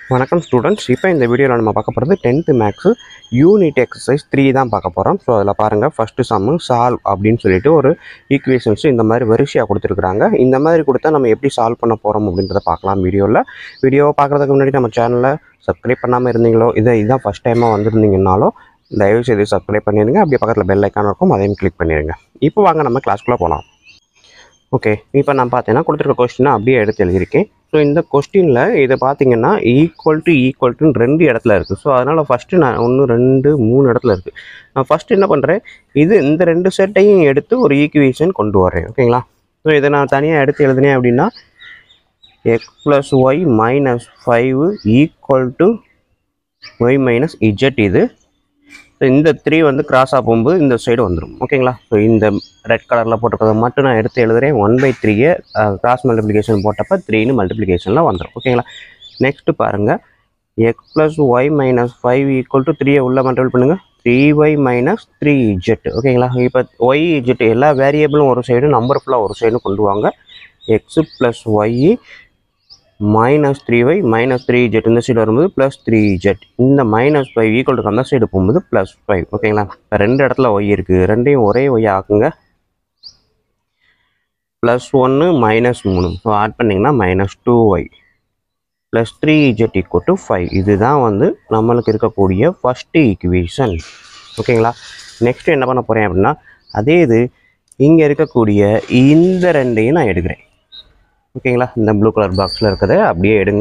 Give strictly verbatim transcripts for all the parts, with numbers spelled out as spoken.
வணக்கம் ஸ்டூடெண்ட்ஸ். இப்போ இந்த வீடியோவில் நம்ம பார்க்க போகிறது tenth maths unit exercise three தான் பார்க்க போகிறோம். ஸோ அதில் பாருங்கள், ஃபஸ்ட்டு சம்மு சால்வ் அப்படின்னு சொல்லிட்டு ஒரு ஈக்குவேஷன்ஸ் இந்த மாதிரி வரிசையாக கொடுத்துருக்குறாங்க. இந்த மாதிரி கொடுத்தா நம்ம எப்படி சால்வ் பண்ண போகிறோம் அப்படின்றத பார்க்கலாம் வீடியோவில். வீடியோவை பார்க்குறதுக்கு முன்னாடி நம்ம சேனலை சப்ஸ்கிரைப் பண்ணாமல் இருந்தீங்களோ, இதை இதுதான் ஃபஸ்ட் டைமாக வந்திருந்தீங்கன்னாலும் தயவுசெய்து சப்ஸ்கிரைப் பண்ணிடுங்க. அப்படியே பக்கத்தில் பெல் ஐக்கான் இருக்கும், அதையும் கிளிக் பண்ணிடுங்க. இப்போ வாங்க நம்ம கிளாஸ்க்குள்ளே போகலாம். ஓகே, இப்போ நான் பார்த்தீங்கன்னா கொடுத்துருக்க கொஸ்டினை அப்படியே எடுத்து எழுதியிருக்கேன். ஸோ இந்த கொஸ்டினில் இதை பார்த்தீங்கன்னா ஈக்குவல் டு ஈக்குவல் டுன்னு ரெண்டு இடத்துல இருக்குது. ஸோ அதனால் ஃபஸ்ட்டு நான் ஒன்று ரெண்டு மூணு இடத்துல இருக்குது. நான் ஃபஸ்ட்டு என்ன பண்ணுறேன், இது இந்த ரெண்டு செட்டையும் எடுத்து ஒரு ஈக்குவேஷன் கொண்டு வரேன். ஓகேங்களா? ஸோ இதை நான் தனியாக எடுத்து எழுதினேன் அப்படின்னா x plus y minus five equal to y minus z. இது ஸோ இந்த த்ரீ வந்து கிராஸாக போகும்போது இந்த சைடு வந்துடும். ஓகேங்களா? ஸோ இந்த ரெட் கலரில் போட்டிருக்கிறத மட்டும் நான் எடுத்து எழுதுகிறேன். ஒன் பை த்ரீயை கிராஸ் மல்டிப்ளிகேஷன் போட்டப்போ த்ரீன்னு மல்டிப்ளிகேஷனில் வந்துடும். ஓகேங்களா? நெக்ஸ்ட்டு பாருங்கள், x plus y minus five equal to த்ரீயை உள்ள மல்டிபிள் பண்ணுங்கள், three y minus three z. ஓகேங்களா? இப்போ ஒய் இஜெட் எல்லா வேரியபிளும் ஒரு சைடு, நம்பர் ஃபுல்லாக ஒரு சைடு கொண்டு வாங்க. X plus y minus three y minus three z இந்த சைடு வரும்போது ப்ளஸ் த்ரீ இஜெட். இந்த மைனஸ் ஃபைவ் ஈக்குவல் டு அந்த சைடு போகும்போது ப்ளஸ் ஃபைவ். ஓகேங்களா? இப்போ ரெண்டு இடத்துல ஒய் இருக்குது, ரெண்டையும் ஒரே ஒய் ஆக்குங்க. ப்ளஸ் ஒன்று மைனஸ் மூணு, ஸோ ஆட் பண்ணிங்கன்னா minus two y plus three z equal to five. இதுதான் வந்து நம்மளுக்கு இருக்கக்கூடிய ஃபஸ்ட்டு ஈக்குவேஷன். ஓகேங்களா? நெக்ஸ்ட்டு என்ன பண்ண போகிறேன் அப்படின்னா, அதே இது இங்கே இருக்கக்கூடிய இந்த ரெண்டையும் நான் எடுக்கிறேன். ஓகேங்களா? இந்த ப்ளூ கலர் பாக்ஸில் இருக்கிறத அப்படியே எடுங்க.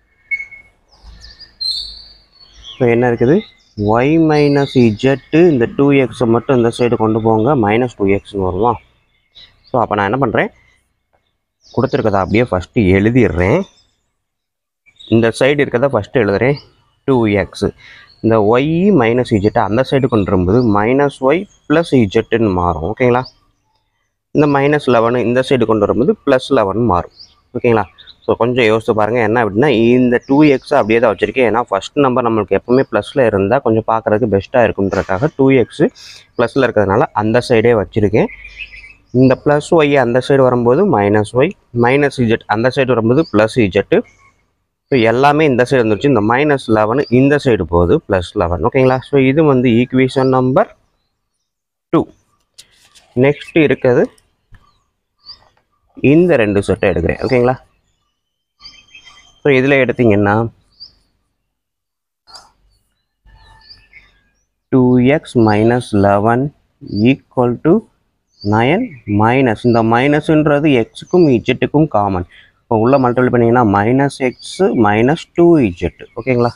ஸோ என்ன இருக்குது, ஒய் மைனஸ் இஜெட்டு இந்த டூ எக்ஸை மட்டும் இந்த சைடு கொண்டு போங்க, மைனஸ் டூ எக்ஸ்னு வருமா. ஸோ அப்போ நான் என்ன பண்ணுறேன், கொடுத்துருக்கதை அப்படியே ஃபஸ்ட்டு எழுதிடுறேன். இந்த சைடு இருக்கிறத ஃபஸ்ட்டு எழுதுகிறேன். டூ எக்ஸு இந்த ஒய் மைனஸ் இஜெட்டை அந்த சைடு கொண்டு வரும்போது மைனஸ் ஒய் ப்ளஸ் இஜெட்டுன்னு மாறும். ஓகேங்களா? இந்த மைனஸ் லெவனு இந்த சைடு கொண்டு வரும்போது ப்ளஸ் லெவன் மாறும். ஓகேங்களா? ஸோ கொஞ்சம் யோசித்து பாருங்கள். என்ன அப்படின்னா, இந்த டூ எக்ஸ் அப்படியே தான் வச்சுருக்கேன். ஏன்னா ஃபஸ்ட் நம்பர் நம்மளுக்கு எப்போவுமே ப்ளஸில் இருந்தால் கொஞ்சம் பார்க்குறதுக்கு பெஸ்ட்டாக இருக்குன்றதுக்காக டூ எக்ஸு ப்ளஸில் இருக்கிறதுனால அந்த சைடே வச்சுருக்கேன். இந்த ப்ளஸ் ஒய் அந்த சைடு வரும்போது மைனஸ் ஒய், மைனஸ் இஜெட் அந்த சைடு வரும்போது ப்ளஸ் இஜெட்டு. ஸோ எல்லாமே இந்த சைடு வந்துருச்சு. இந்த மைனஸ் லெவனு இந்த சைடு போகுது ப்ளஸ் லெவன். ஓகேங்களா? ஸோ இது வந்து ஈக்குவேஷன் நம்பர் டூ. நெக்ஸ்ட்டு இருக்கிறது இந்த ரெண்டு செட்டை எடுக்கிறேன். ஓகேங்களா? ஸோ இதில் எடுத்திங்கன்னா two x minus eleven equal to nine minus இந்த மைனஸ்ன்றது எக்ஸுக்கும் இஜெட்டுக்கும் காமன். இப்போ உள்ள மல்டிபிள் பண்ணிங்கன்னா minus x minus two z. ஓகேங்களா?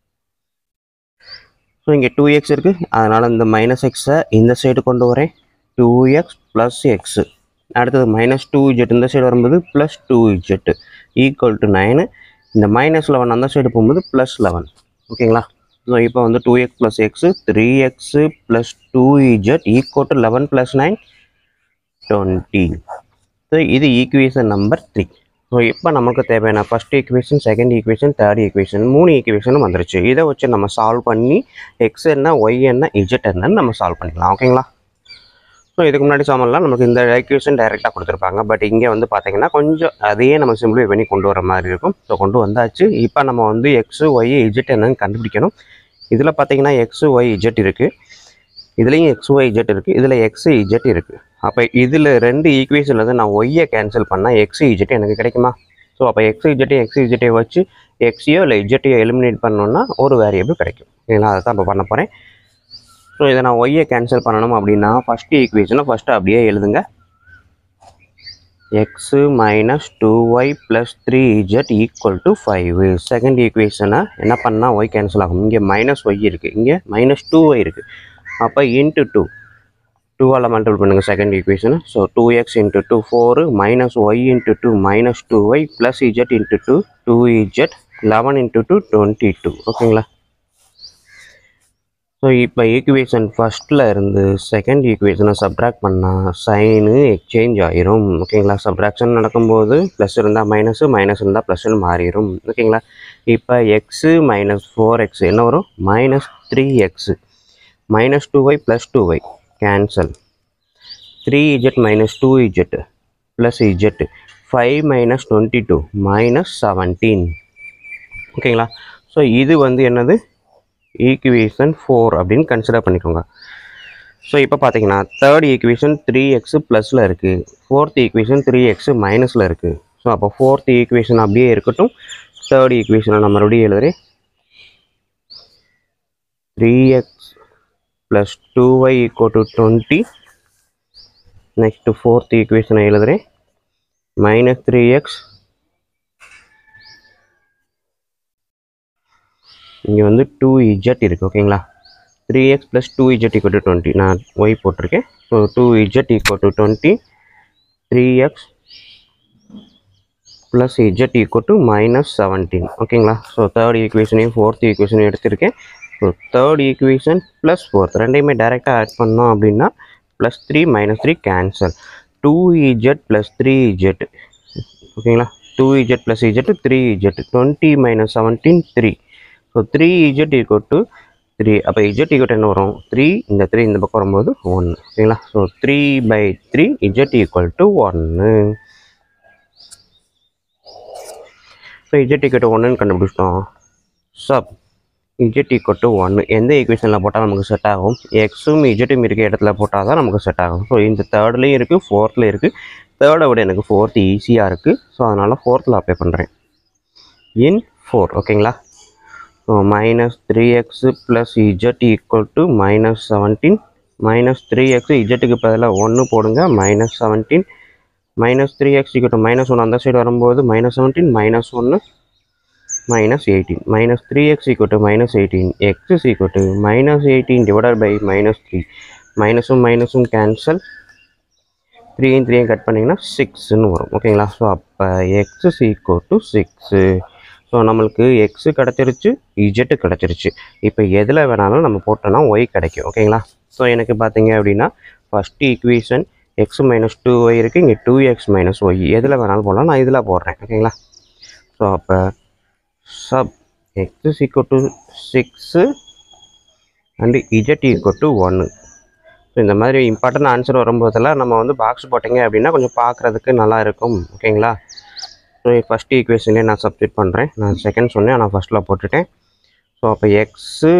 ஸோ இங்கே டூ எக்ஸ் இருக்குது, அதனால் இந்த மைனஸ் எக்ஸை இந்த சைடு கொண்டு வரேன். டூ எக்ஸ் ப்ளஸ் எக்ஸு அடுத்தது மைனஸ் டூ இஜெட் இந்த சைடு வரும்போது plus two z equal to nine. இந்த மைனஸ் லெவன் அந்த சைடு போகும்போது ப்ளஸ் லெவன். ஓகேங்களா? ஸோ இப்போ வந்து two x plus x three x plus two z equal to eleven plus nine twenty. So இது equation number three. So இப்போ நமக்கு தேவையான first equation, second equation, third equation, மூணு ஈக்குவேஷனும் வந்துருச்சு. இதை வச்சு நம்ம சால்வ் பண்ணி எக்ஸ் என்ன, ஒய் என்ன, இஜெட் என்னன்னு நம்ம சால்வ் பண்ணிக்கலாம். ஓகேங்களா? ஸோ இதுக்கு முன்னாடி சாமல்லாம் நமக்கு இந்த ஈக்குவேஷன் டைரெக்டாக கொடுத்துருப்பாங்க. பட் இங்கே வந்து பார்த்தீங்கன்னா கொஞ்சம் அதையே நம்ம சிம்பிளிஃபை பண்ணி கொண்டு வர மாதிரி இருக்கும். ஸோ கொண்டு வந்தாச்சு. இப்போ நம்ம வந்து எக்ஸு ஒய் இஜெட் என்னன்னு கண்டுபிடிக்கணும். இதில் பார்த்தீங்கன்னா எக்ஸு ஒய் இஜெட் இருக்குது, இதுலேயும் எக்ஸ் ஒய் இஜெட் இருக்குது, இதில் எக்ஸு இஜெட் இருக்குது. அப்போ இதில் ரெண்டு ஈக்குவேஷனில் வந்து நான் ஒய்யை கேன்சல் பண்ணால் எக்ஸு இஜெட் எனக்கு கிடைக்குமா? ஸோ அப்போ எக்ஸ் இஜெட்டையும் எக்ஸ் இஜெட்டையை வச்சு எக்ஸையோ இல்லை இஜெட்டையோ எலிமினேட் பண்ணோன்னா ஒரு வேரியபிள் கிடைக்கும். ஏன்னா அதை தான் இப்போ பண்ண போகிறேன். ஸோ இதை நான் ஒய்யை கேன்சல் பண்ணணும் அப்படின்னா ஃபஸ்ட்டு ஈக்குவேஷனை ஃபஸ்ட்டு அப்படியே எழுதுங்க. X minus two y plus three z equal to five. Second ஈக்குவேஷனை என்ன பண்ணால் ஒய் கேன்சல் ஆகும். இங்கே மைனஸ் ஒய் இருக்குது, இங்கே மைனஸ் டூ ஒய் இருக்குது. அப்போ இன்ட்டு டூ டூவால் மல்டிபிள் பண்ணுங்கள் second equation. So two x into two four minus y into two minus two y plus z into two two z eleven into two twenty two. ஓகேங்களா? So இப்போ equation ஃபஸ்ட்டில் இருந்து second ஈக்குவேஷனை subtract பண்ணால் sign exchange ஆயிரும். ஓகேங்களா? Subtraction நடக்கும்போது plus இருந்தால் மைனஸு, மைனஸ் இருந்தால் ப்ளஸ்ன்னு மாறிடும். ஓகேங்களா? இப்போ எக்ஸு மைனஸ் ஃபோர் எக்ஸ் என்ன வரும், minus three x minus two y plus two y cancel. Three z minus two z plus z five minus twenty-two minus seventeen. ஓகேங்களா. ஸோ இது வந்து என்னது ஈக்குவேஷன் ஃபோர் அப்படின்னு கன்சிடர் பண்ணிக்கோங்க. ஸோ இப்போ பார்த்தீங்கன்னா தேர்ட் ஈக்குவேஷன் த்ரீ எக்ஸு ப்ளஸில் இருக்குது, ஃபோர்த் ஈக்குவேஷன் த்ரீ எக்ஸு மைனஸில் இருக்குது. ஸோ அப்போ ஃபோர்த் ஈக்குவேஷன் அப்படியே இருக்கட்டும், தேர்ட் ஈக்குவேஷனை நம்ம மறுபடியும் எழுதுறேன். Three x plus two y equal to twenty. Next fourth ஈக்குவேஷனை எழுதுறேன். மைனஸ் த்ரீ எக்ஸ் இங்கே வந்து டூ இஜெட் இருக்குது. ஓகேங்களா. Three x plus two z equal to twenty, நான் ஒய் போட்டிருக்கேன். So two z equal to twenty, three x plus z equal to minus seventeen. ஓகேங்களா. So third ஈக்குவேஷனையும் ஃபோர்த் ஈக்குவேஷனையும் எடுத்திருக்கேன். So third equation plus fourth ரெண்டையுமே டைரெக்டாக add பண்ணோம் அப்படின்னா plus three minus three cancel. Two z plus three z. ஓகேங்களா. Two z plus z three z, twenty minus seventeen three. So three z equal to three. அப்போ z equal என்ன வரும், three, இந்த three இந்த பக்கம் வரும்போது ஒன்று. ஓகேங்களா. So three by three z equal to ஒன்று. ஸோ இஜெட் ஈக்குவல் டு ஒன்றுன்னு கண்டுபிடிச்சிட்டோம். சப் இஜெட் ஈக்குவல் டு ஒன்று எந்த ஈக்குவேஷனில் போட்டால் நமக்கு செட் ஆகும், எக்ஸும் இஜெட்டும் இருக்க இடத்துல போட்டால் தான் நமக்கு செட் ஆகும். ஸோ இந்த தேர்ட்லேயும் இருக்குது, ஃபோர்த்தில் இருக்குது. தேர்டை விட எனக்கு ஃபோர்த் ஈஸியாக இருக்குது. ஸோ அதனால் ஃபோர்த்தில் அப்ளை பண்ணுறேன். In four. ஓகேங்களா. So minus three x plus z equal to minus seventeen. Minus three x இஜெட்டுக்கு பதிலாக ஒன்று போடுங்க, minus seventeen. Minus three x equal to minus ஒன்று, அந்த சைடு வரும்போது மைனஸ் செவன்டீன், மைனஸ் ஒன்று, minus eighteen. Minus three x equal to minus eighteen. X is equal to minus eighteen divided by minus three. Minus um minus um cancel. three and three cut பண்ணிங்கன்னா six ன்னு வரும். ஓகேங்களா. So அப்போ x is equal to six. So நம்மளுக்கு x கிடச்சிருச்சு, z கிடச்சிருச்சு. இப்போ எதில் வேணாலும் நம்ம போட்டோன்னா y கிடைக்கும். ஓகேங்களா. ஸோ எனக்கு பார்த்தீங்க அப்படின்னா first equation x minus two y இருக்குது, இங்கே டூ எக்ஸ் மைனஸ் ஒய் எதில் வேணாலும் போடலாம், நான் இதில் போடுறேன். ஓகேங்களா. ஸோ அப்போ sub x is equal to six and z equal to one. So இந்த மாதிரி இம்பார்ட்டன்ட் ஆன்சர் வரும்போதெல்லாம் நம்ம வந்து பாக்ஸ் போட்டிங்க அப்படின்னா கொஞ்சம் பார்க்குறதுக்கு நல்லா இருக்கும். ஓகேங்களா. ஸோ ஃபஸ்ட் ஈக்குவேஷன்லேயே நான் சப்ஸ்டிட் பண்ணுறேன். நான் செகண்ட் சொன்னேன், நான் ஃபஸ்ட்டில் போட்டுட்டேன். ஸோ அப்போ x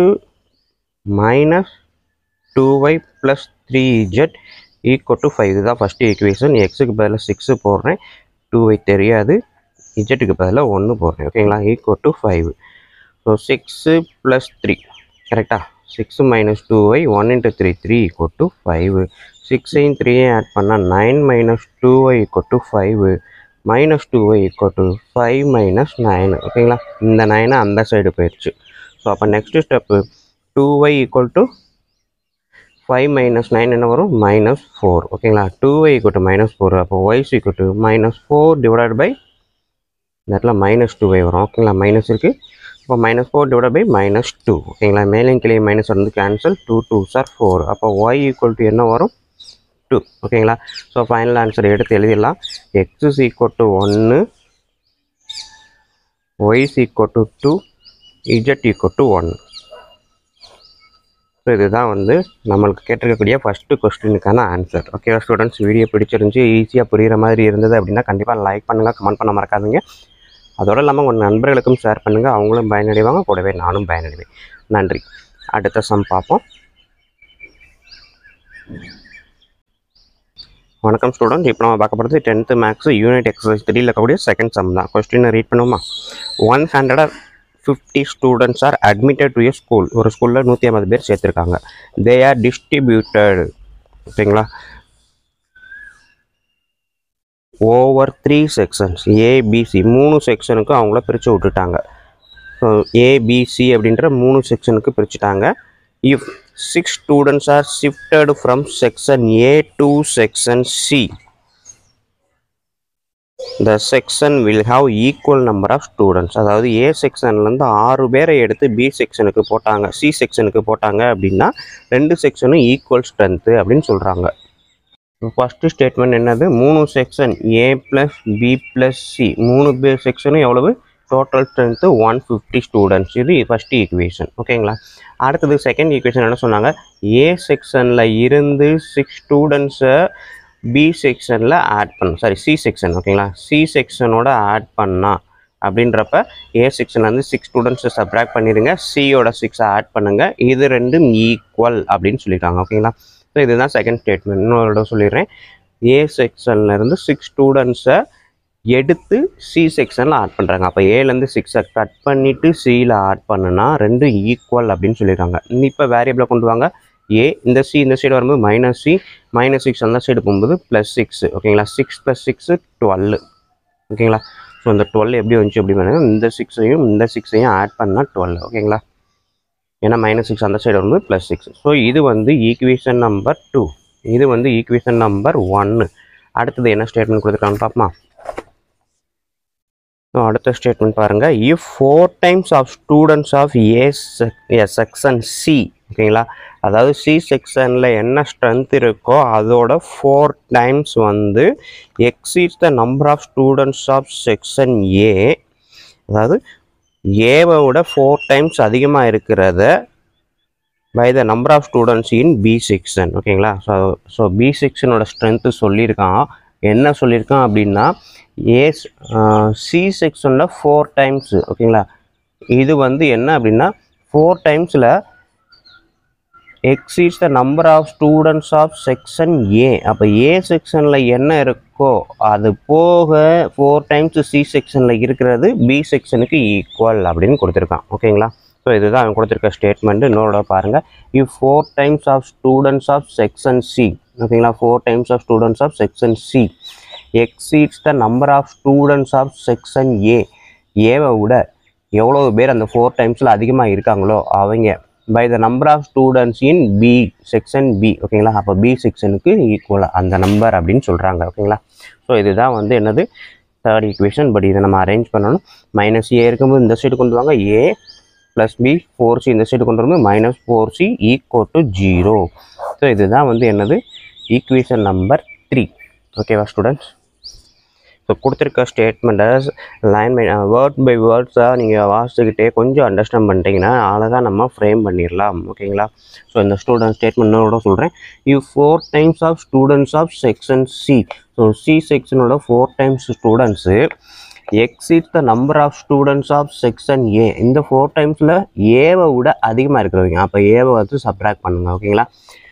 minus two y plus three z equal to five. இதுதான் ஃபஸ்ட்டு ஈக்குவேஷன். எக்ஸுக்கு பதிலாக சிக்ஸு போடுறேன், டூ ஒய் தெரியாது, இஜெட்டுக்கு பதிலாக ஒன்று போடுறேன். ஓகேங்களா. Equal to five. So six plus three கரெக்டாக, six minus two y one into three, three equal to five. சிக்ஸையும் த்ரீயையும் ஆட் பண்ணால் nine minus two y equal to five. Minus two y equal to five minus nine. ஓகேங்களா. இந்த நைனை அந்த side போயிடுச்சு. So அப்போ next step two y equal to five minus nine என்ன வரும், மைனஸ் ஃபோர். ஓகேங்களா. Two y equal to minus four. அப்போ y equal to minus four divide by இந்த இடத்துல மைனஸ் டூ ஒய் வரும். ஓகேங்களா. மைனஸ் இருக்குது. இப்போ minus four divide by minus two. ஓகேங்களா. மேலேயும் கிளியே மைனஸ் வந்து cancel, two two sir four. அப்போ ஒய் ஈக்குவல் டு என்ன வரும், டூ. ஓகேங்களா. ஸோ ஃபைனல் ஆன்சர் எடுத்து எழுதிடலாம். எக்ஸ் இஸ் ஈக்குவல் டு ஒன்று, y is equal to two, z equal to ஒன்று. ஸோ இதுதான் வந்து நம்மளுக்கு கேட்டிருக்கக்கூடிய ஃபஸ்ட்டு கொஸ்டினுக்கான ஆன்சர். ஓகே ஸ்டூடெண்ட்ஸ், வீடியோ பிடிச்சிருந்துச்சி, ஈஸியாக புரிகிற மாதிரி இருந்தது அப்படின்னா கண்டிப்பாக லைக் பண்ணுங்கள், கமெண்ட் பண்ண மறக்காதுங்க. அதோடு இல்லாமல் உங்கள் நண்பர்களுக்கும் ஷேர் பண்ணுங்கள், அவங்களும் பயனடைவாங்க, கூடவே நானும் பயனடைவேன். நன்றி. அடுத்த சம் பார்ப்போம். வணக்கம் ஸ்டூடெண்ட், இப்போ நம்ம பார்க்க போகிறது டென்த்து மேக்ஸ் யூனிட் எக்ஸசைஸ் த்ரீல இருக்கக்கூடிய செகண்ட் சம் தான். கொஸ்டினை ரீட் பண்ணுவோமா. One hundred fifty students are admitted to a school. ஒரு ஸ்கூலில் நூற்றி ஐம்பது பேர் சேர்த்துருக்காங்க. They are distributed. ஓகேங்களா. ஓவர் த்ரீ செக்ஷன்ஸ் ஏபிசி, மூணு செக்ஷனுக்கு அவங்கள பிரித்து விட்டுட்டாங்க. ஸோ ஏபிசி அப்படின்ற மூணு செக்ஷனுக்கு பிரிச்சுட்டாங்க. If six students are shifted from section A to section C, the section will have equal number of students. அதாவது ஏ செக்ஷன்லேருந்து ஆறு பேரை எடுத்து பி செக்ஷனுக்கு போட்டாங்க, சி செக்ஷனுக்கு போட்டாங்க அப்படின்னா ரெண்டு செக்ஷனும் ஈக்குவல் ஸ்ட்ரென்த்து அப்படின்னு சொல்கிறாங்க. ஃபஸ்ட்டு ஸ்டேட்மெண்ட் என்னது, மூணு section A plus B plus C, மூணு பேர் செக்ஷனும் எவ்வளவு, total strength one fifty students. இது ஃபஸ்ட்டு ஈக்குவேஷன். ஓகேங்களா. அடுத்தது செகண்ட் ஈக்குவேஷன் என்ன சொன்னாங்க, ஏ செக்ஷனில் இருந்து சிக்ஸ் ஸ்டூடெண்ட்ஸை பி செக்ஷனில் ஆட் பண்ண, சாரி சி செக்ஷன். ஓகேங்களா. சி செக்ஷனோட ஆட் பண்ணால் அப்படின்றப்ப ஏ செக்ஷன்லேருந்து சிக்ஸ் ஸ்டூடெண்ட்ஸை சப்ராக்ட் பண்ணிடுங்க, சியோட சிக்ஸை ஆட் பண்ணுங்கள், இது ரெண்டும் ஈக்குவல் அப்படின்னு சொல்லியிருக்காங்க. ஓகேங்களா? ஸோ இதுதான் செகண்ட் ஸ்டேட்மெண்ட். இன்னொரு சொல்லிடுறேன். ஏ செக்ஷன்லேருந்து சிக்ஸ் ஸ்டூடெண்ட்ஸை எடுத்து சி செக்ஷனில் ஆட் பண்ணுறாங்க. அப்போ ஏலேருந்து சிக்ஸை கட் பண்ணிவிட்டு சியில் ஆட் பண்ணுனா ரெண்டும் ஈக்குவல் அப்படின்னு சொல்லியிருக்காங்க. இப்போ வேரியபிளை கொண்டு வாங்க. ஏ இந்த சி இந்த சைடு வரும்போது மைனஸ் சி, மைனஸ் சிக்ஸ் அந்த சைடு போகும்போது ப்ளஸ் சிக்ஸ். ஓகேங்களா? Six plus six twelve. ஓகேங்களா? ஸோ இந்த டுவெல் எப்படி வந்துச்சு அப்படி பண்ணுங்க, இந்த சிக்ஸையும் இந்த சிக்ஸையும் ஆட் பண்ணால் டுவெல். ஓகேங்களா? ஏன்னா மைனஸ் சிக்ஸ் அந்த சைடு வரும்போது ப்ளஸ் சிக்ஸ். ஸோ இது வந்து ஈக்குவேஷன் நம்பர் டூ, இது வந்து ஈக்குவேஷன் நம்பர் ஒன்று. அடுத்தது என்ன ஸ்டேட்மெண்ட் கொடுத்துருக்காங்கன்னு பார்ப்போமா? ஸோ அடுத்த ஸ்டேட்மெண்ட் பாருங்கள். If four times of students of A section C. ஓகேங்களா? அதாவது சி செக்ஷனில் என்ன ஸ்ட்ரென்த் இருக்கோ அதோட ஃபோர் டைம்ஸ் வந்து exceeds the number of students of section A, அதாவது ஏவை விட ஃபோர் டைம்ஸ் அதிகமாக இருக்கிறத by the number of students in B section. ஓகேங்களா? ஸோ ஸோ பி செக்ஷனோட ஸ்ட்ரென்த்து சொல்லியிருக்கான். என்ன சொல்லியிருக்கான் அப்படின்னா ஏ சி செக்ஷனில் ஃபோர் டைம்ஸு. ஓகேங்களா? இது வந்து என்ன அப்படின்னா ஃபோர் டைம்ஸில் exceeds the number of students of section A. அப்போ ஏ செக்ஷனில் என்ன இருக்கோ அது போக ஃபோர் டைம்ஸ் சி செக்ஷனில் இருக்கிறது பி செக்ஷனுக்கு ஈக்குவல் அப்படின்னு கொடுத்துருக்கான். ஓகேங்களா? ஸோ இதுதான் அவன் கொடுத்துருக்க ஸ்டேட்மெண்ட்டு. இன்னொரு பாருங்கள். If four times of students of section C. ஓகேங்களா? Four times of students of section C exceeds the number of students of section A. ஏவை விட எவ்வளோ பேர் அந்த ஃபோர் டைம்ஸில் அதிகமாக இருக்காங்களோ அவங்க by the number of students in B section B. ஓகேங்களா? அப்போ பி செக்ஷனுக்கு ஈக்குவலாக அந்த நம்பர் அப்படின்னு சொல்கிறாங்க. ஓகேங்களா? ஸோ இதுதான் வந்து என்னது தேர்ட் ஈக்குவேஷன். பட் இதை நம்ம அரேஞ்ச் பண்ணணும். மைனஸ் ஏ இருக்கும்போது இந்த சைடு கொண்டு வாங்க, A plus B four C இந்த சைடு கொண்டு வரும்போது minus four C equal to zero. So இதுதான் வந்து என்னது ஈக்குவேஷன் நம்பர் த்ரீ. ஓகேவா ஸ்டூடெண்ட்ஸ்? ஸோ கொடுத்துருக்க ஸ்டேட்மெண்ட்டை லைன் பை வேர்ட் பை வேர்ட்ஸாக நீங்கள் வாசிச்சுக்கிட்டே கொஞ்சம் அண்டர்ஸ்டாண்ட் பண்ணிட்டீங்கன்னா அழகாக நம்ம ஃப்ரேம் பண்ணிடலாம். ஓகேங்களா? ஸோ இந்த ஸ்டூடெண்ட் ஸ்டேட்மெண்ட்டோட சொல்கிறேன். You four times of students of section C. So C செக்ஷனோட four times students exceeds the number of students of section A. இந்த ஃபோர் டைம்ஸில் ஏவை விட அதிகமாக இருக்கிறவங்க, அப்போ ஏவை வந்து சப்ராக்ட் பண்ணுங்கள். ஓகேங்களா?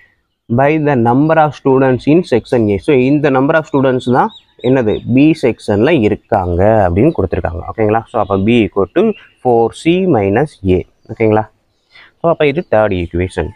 By the number of students in section A. So இந்த நம்பர் ஆஃப் ஸ்டூடெண்ட்ஸ் தான் என்னது பி செக்ஷனில் இருக்காங்க அப்படின்னு கொடுத்துருக்காங்க. ஓகேங்களா? ஸோ அப்போ B equal to four C minus A. ஓகேங்களா? ஸோ அப்போ இது தேர்ட் ஈக்குவேஷன்.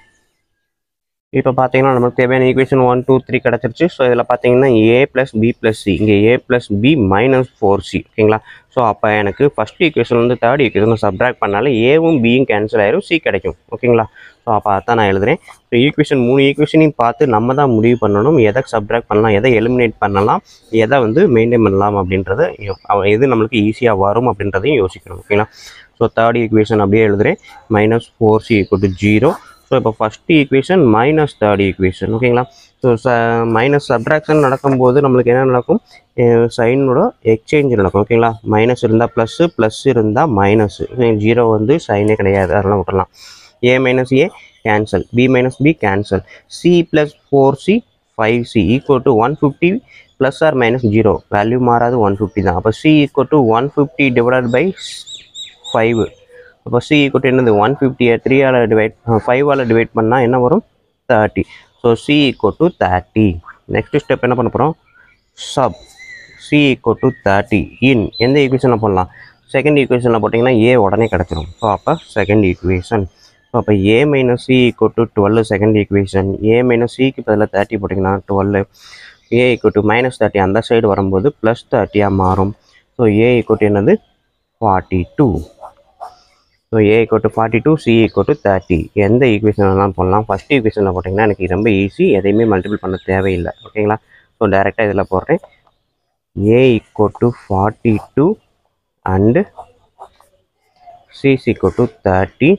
இப்போ பார்த்தீங்கன்னா நமக்கு தேவையான ஈக்குவேஷன் ஒன் டூ த்ரீ கிடச்சிருச்சு. ஸோ இதில் பார்த்தீங்கன்னா A plus B plus C, இங்கே A plus B minus four C. ஓகேங்களா? ஸோ அப்போ எனக்கு ஃபஸ்ட் ஈக்குவேஷன் வந்து தேர்ட் ஈக்குவேஷன் சப்ராக்ட் பண்ணாலும் ஏவும் பியும் கேன்சல் ஆயிரும், சி கிடைக்கும். ஓகேங்களா? ஸோ அப்போ அதான் நான் எழுதுறேன். ஸோ ஈக்குவேஷன் மூணு ஈக்குவேஷனையும் பார்த்து நம்ம தான் முடிவு பண்ணணும் எதை சப்ராக்ட் பண்ணலாம், எதை எலிமினேட் பண்ணலாம், எதை வந்து மெயின்டைன் பண்ணலாம் அப்படின்றத, எது நம்மளுக்கு ஈஸியாக வரும் அப்படின்றதையும் யோசிக்கணும். ஓகேங்களா? ஸோ தேர்ட் ஈக்குவேஷன் அப்படியே எழுதுறேன். Minus four C equal to zero. So இப்போ first equation minus third equation. ஓகேங்களா? ஸோ ச மைனஸ் சப்ராக்ஷன் நடக்கும்போது நம்மளுக்கு என்ன நடக்கும், சைனோட எக்ஸ்சேஞ்ச் நடக்கும். ஓகேங்களா? மைனஸ் இருந்தால் ப்ளஸ்ஸு, ப்ளஸ் இருந்தால் மைனஸு. ஜீரோ வந்து சைனே கிடையாது, அதெல்லாம் விட்டுடலாம். A minus A cancel, B minus B cancel, C plus four C five C equal to one fifty plus or minus zero, value மாறாது ஒன் ஃபிஃப்டி தான். அப்போ C equal to one fifty divided by five. அப்போ C equal to என்னது one ஃபிஃப்டியை த்ரீயால் divide ஃபைவால் divide பண்ணால் என்ன வரும், thirty. So C equal to thirty. Next step என்ன பண்ண போகிறோம், sub C equal to thirty in எந்த ஈக்குவேஷனில் போடலாம், செகண்ட் ஈக்குவேஷனில் போட்டிங்கன்னா ஏ உடனே கிடச்சிரும். ஸோ அப்போ செகண்ட் ஈக்குவேஷன். ஸோ அப்போ A minus C equal to twelve second equation. A minus சிக்கு பதில் தேர்ட்டி போட்டிங்கன்னா twelve. A equal to minus thirty அந்த சைடு வரும்போது ப்ளஸ் தேர்ட்டியாக மாறும். ஸோ ஏ ஈக்குவல் டு என்னது forty two. So A equal to forty two, C equal to thirty. எந்த ஈக்குவேஷன்லாம் போடலாம், ஃபஸ்ட் ஈக்குவேஷனில் போட்டிங்கன்னா எனக்கு ரொம்ப ஈஸி, எதையுமே மல்டிபிள் பண்ண தேவையில்லை. ஓகேங்களா? ஸோ டேரெக்டாக இதில் போடுறேன். A equal to forty two and C equal to thirty.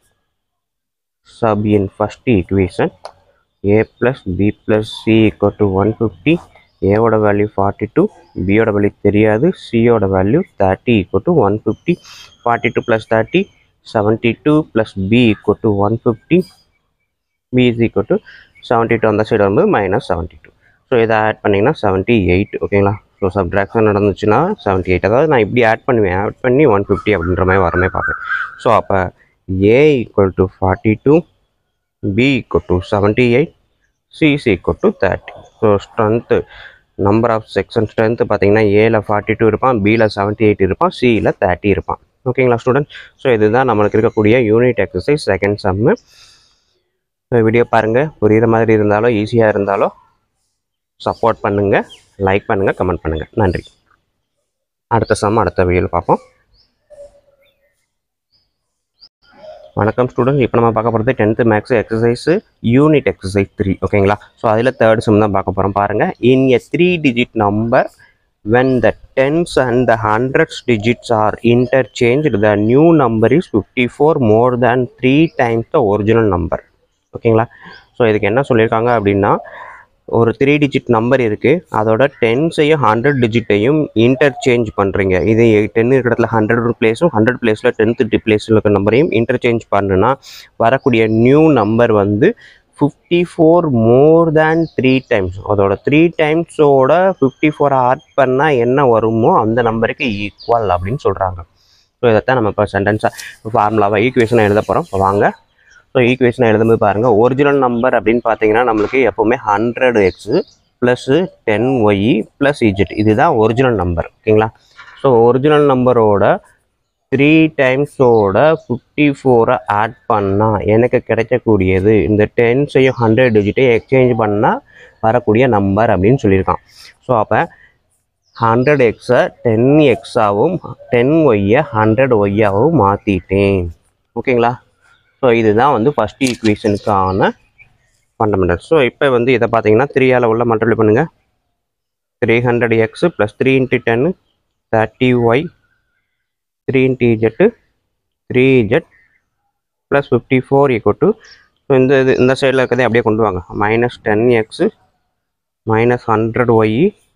Sub in first equation a plus b plus c equal to one fifty. A ஓட வேல்யூ ஃபார்ட்டி டூ, b ஓட value தெரியாது, c ஓட value thirty equal to one fifty. Forty two plus thirty seventy two plus b equal to one fifty. b is equal to seventy two அந்த side வரும்போது minus seventy two. So இதை add பண்ணிங்கன்னா seventy eight. ஓகேங்களா? So subtraction நடந்துச்சுன்னா seventy eight, அதாவது நான் இப்படி add பண்ணுவேன், ஆட் பண்ணி ஒன் ஃபிஃப்டி அப்படின்ற மாதிரி வரமே பார்ப்பேன். ஸோ அப்போ A equal to forty two, B equal to seventy eight, C is equal to thirty. So strength number of section strength பார்த்தீங்கன்னா ஏல ஃபார்ட்டி டூ இருப்பான், பியில் செவன்ட்டி எயிட் இருப்பான், சியில் தேர்ட்டி இருப்பான். ஓகேங்களா ஸ்டூடெண்ட்? ஸோ இதுதான் நம்மளுக்கு இருக்கக்கூடிய unit exercise second sum. Video பாருங்கள், புரிகிற மாதிரி இருந்தாலோ ஈஸியாக இருந்தாலோ சப்போர்ட் பண்ணுங்கள், லைக் பண்ணுங்கள், கமெண்ட் பண்ணுங்கள். நன்றி. அடுத்த சம் அடுத்த வீடியோவில் பார்ப்போம். வணக்கம் ஸ்டூடெண்ட். இப்போ நம்ம பார்க்க போகிறது tenth maths exercise unit exercise three. ஓகேங்களா? ஸோ அதில் தேர்ட் சம் தான் பார்க்க போகிறோம். பாருங்கள், in a three digit number when the tens and the hundreds digits are interchanged, the new number is fifty-four more than three times the original number. ஓகேங்களா? So இதுக்கு என்ன சொல்லியிருக்காங்க அப்படின்னா, ஒரு த்ரீ டிஜிட் நம்பர் இருக்குது, அதோட டென்ஸையும் ஹண்ட்ரட் டிஜிட்டையும் இன்டர்சேஞ்ச் பண்ணுறீங்க. இது டென் இருக்கிற இடத்துல ஹண்ட்ரட் பிளேஸும் ஹண்ட்ரட் பிளேஸில் டென்த்து பிளேஸில் இருக்கிற நம்பரையும் இன்டர்சேஞ்ச் பண்ணுன்னா வரக்கூடிய நியூ நம்பர் வந்து fifty four more than three times. அதோட த்ரீ டைம்ஸோட ஃபிஃப்டி ஃபோரை ஆட் பண்ணால் என்ன வருமோ அந்த நம்பருக்கு ஈக்குவல் அப்படின்னு சொல்கிறாங்க. ஸோ இதைத்தான் நம்ம இப்போ சென்டென்ஸாக ஃபார்முலாவாக ஈக்குவேஷனை எழுத போகிறோம். வாங்க. ஸோ ஈக்குவேஷனை எழுதும்போது பாருங்கள், ஒரிஜினல் நம்பர் அப்படின்னு பார்த்தீங்கன்னா நம்மளுக்கு எப்போவுமே hundred x plus ten y plus z, இதுதான் ஒரிஜினல் நம்பர். ஓகேங்களா? ஸோ ஒரிஜினல் நம்பரோட த்ரீ டைம்ஸோட ஃபிஃப்டி ஃபோரை ஆட் பண்ணால் எனக்கு கிடைக்கக்கூடியது இந்த டென்ஸையும் ஹண்ட்ரட் டிஜிட்டையும் எக்ஸ்சேஞ்ச் பண்ணால் வரக்கூடிய நம்பர் அப்படின்னு சொல்லியிருக்கான். ஸோ அப்போ ஹண்ட்ரட் எக்ஸை டென் எக்ஸாகவும் டென் ஒய்யை ஹண்ட்ரட் ஒய்யாகவும் மாற்றிட்டேன். ஓகேங்களா? ஸோ இதுதான் வந்து ஃபஸ்ட் ஈக்குவேஷனுக்கான ஃபண்டமெண்டல். ஸோ இப்போ வந்து இதை பார்த்தீங்கன்னா த்ரீயால் உள்ள மல்டிப்ளை பண்ணுங்கள். Three hundred x plus three into ten thirty y, three into z three z plus fifty four equal to, so இந்த இது இந்த சைடில் இருக்கிறதே அப்படியே கொண்டு வாங்க, minus ten x minus hundred y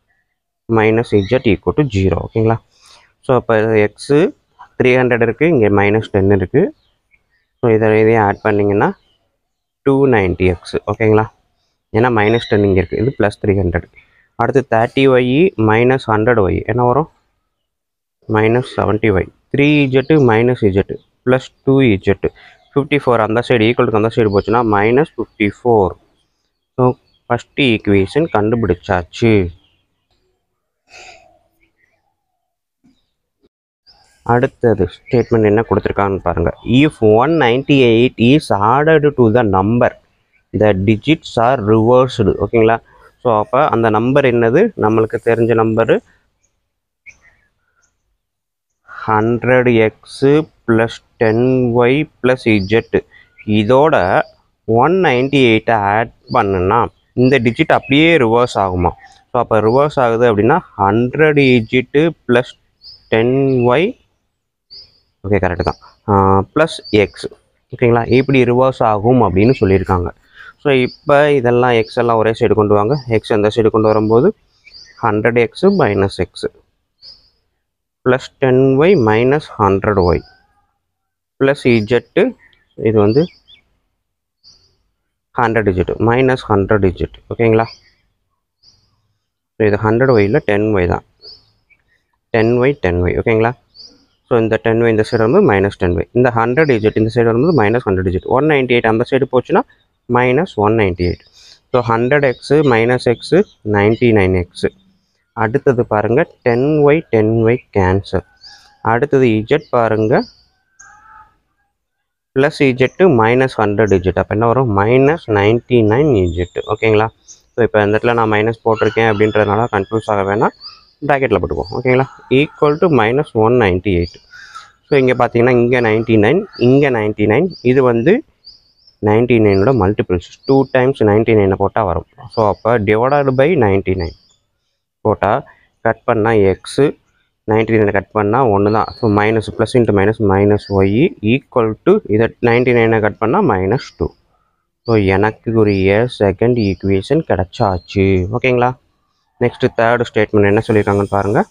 minus z equal to zero. ஓகேங்களா? So இப்போ எக்ஸு த்ரீ ஹண்ட்ரட் இருக்குது, இங்கே மைனஸ் டென் இருக்குது. ஸோ இதை இதையும் ஆட் பண்ணிங்கன்னா டூ நைன்ட்டி எக்ஸு. ஓகேங்களா? ஏன்னா மைனஸ் டென் இங்கே இருக்குது, இது ப்ளஸ் த்ரீ ஹண்ட்ரட். அடுத்து thirty y minus hundred y என்ன வரும்? Minus seventy y. Three z minus z plus two z, fifty four அந்த சைடு ஈக்குவலுக்கு அந்த சைடு போச்சுன்னா minus fifty four. So first equation கண்டுபிடிச்சாச்சு. அடுத்தது ஸ்டேட்மெண்ட் என்ன கொடுத்துருக்கான்னு பாருங்கள். If one ninety eight is ஆர்டர்டு to the number the digits are reversed. ஓகேங்களா? ஸோ அப்போ அந்த நம்பர் என்னது? நம்மளுக்கு தெரிஞ்ச number hundred x plus ten y plus z. இதோட ஒன் நைன்ட்டி எயிட்டை ஆட் பண்ணுன்னா இந்த டிஜிட் அப்படியே ரிவர்ஸ் ஆகுமா? ஸோ அப்போ ரிவர்ஸ் ஆகுது அப்படின்னா hundred z plus ten y, okay correct தான், ப்ளஸ் எக்ஸ். ஓகேங்களா? இப்படி ரிவர்ஸ் ஆகும் அப்படின்னு சொல்லியிருக்காங்க. ஸோ இப்போ இதெல்லாம் எக்ஸ் எல்லாம் ஒரே சைடு கொண்டு வாங்க. எக்ஸ் அந்த சைடு கொண்டு வரும்போது hundred x minus x plus ten y minus hundred y plus z, இது வந்து hundred z minus hundred z. ஓகேங்களா? ஸோ இது ஹண்ட்ரட் ஒய்யில் டென் ஒய் தான், டென் ஒய் டென் ஒய். ஓகேங்களா? ஸோ இந்த டென் ஒய் இந்த சைடு வரும்போது மைனஸ் டென் ஒய், இந்த ஹண்ட்ரட் இஜெட் இந்த சைடு வரும்போது minus hundred z. One ninety eight அந்த சைடு போச்சுன்னா minus one ninety eight. So hundred x minus x ninety nine x. அடுத்தது பாருங்கள் ten y ten y cancel. அடுத்தது z பாருங்கள் plus z minus hundred z, அப்போ என்ன வரும்? Minus ninety nine z. ஓகேங்களா? ஸோ இப்போ இந்த இடத்துல நான் மைனஸ் போட்டிருக்கேன் அப்படின்றதுனால கன்ஃபியூஸ் ஆக வேணாம், ப்ராக்கெட்டில் போட்டுக்குவோம். ஓகேங்களா? Equal to minus one ninety eight. So இங்கே பார்த்தீங்கன்னா இங்கே நைன்ட்டி நைன், இங்கே நைன்ட்டி நைன், இது வந்து நைன்ட்டி நைனோட மல்டிபிள்ஸ், டூ டைம்ஸ் நைன்ட்டி நைனை போட்டால் வரும். ஸோ அப்போ டிவைடட் பை நைன்ட்டி நைன் போட்டால் கட் பண்ணால் எக்ஸு, நைன்ட்டி நைனை கட் பண்ணால் ஒன்று தான். So minus plus into minus minus y equal to இதை நைன்ட்டி நைனை கட் பண்ணால் மைனஸ் டூ. ஸோ எனக்குரிய செகண்ட் ஈக்குவேஷன் கிடச்சாச்சு. ஓகேங்களா? நெக்ஸ்ட்டு தேர்டு ஸ்டேட்மெண்ட் என்ன சொல்லியிருக்காங்கன்னு பாருங்கள்.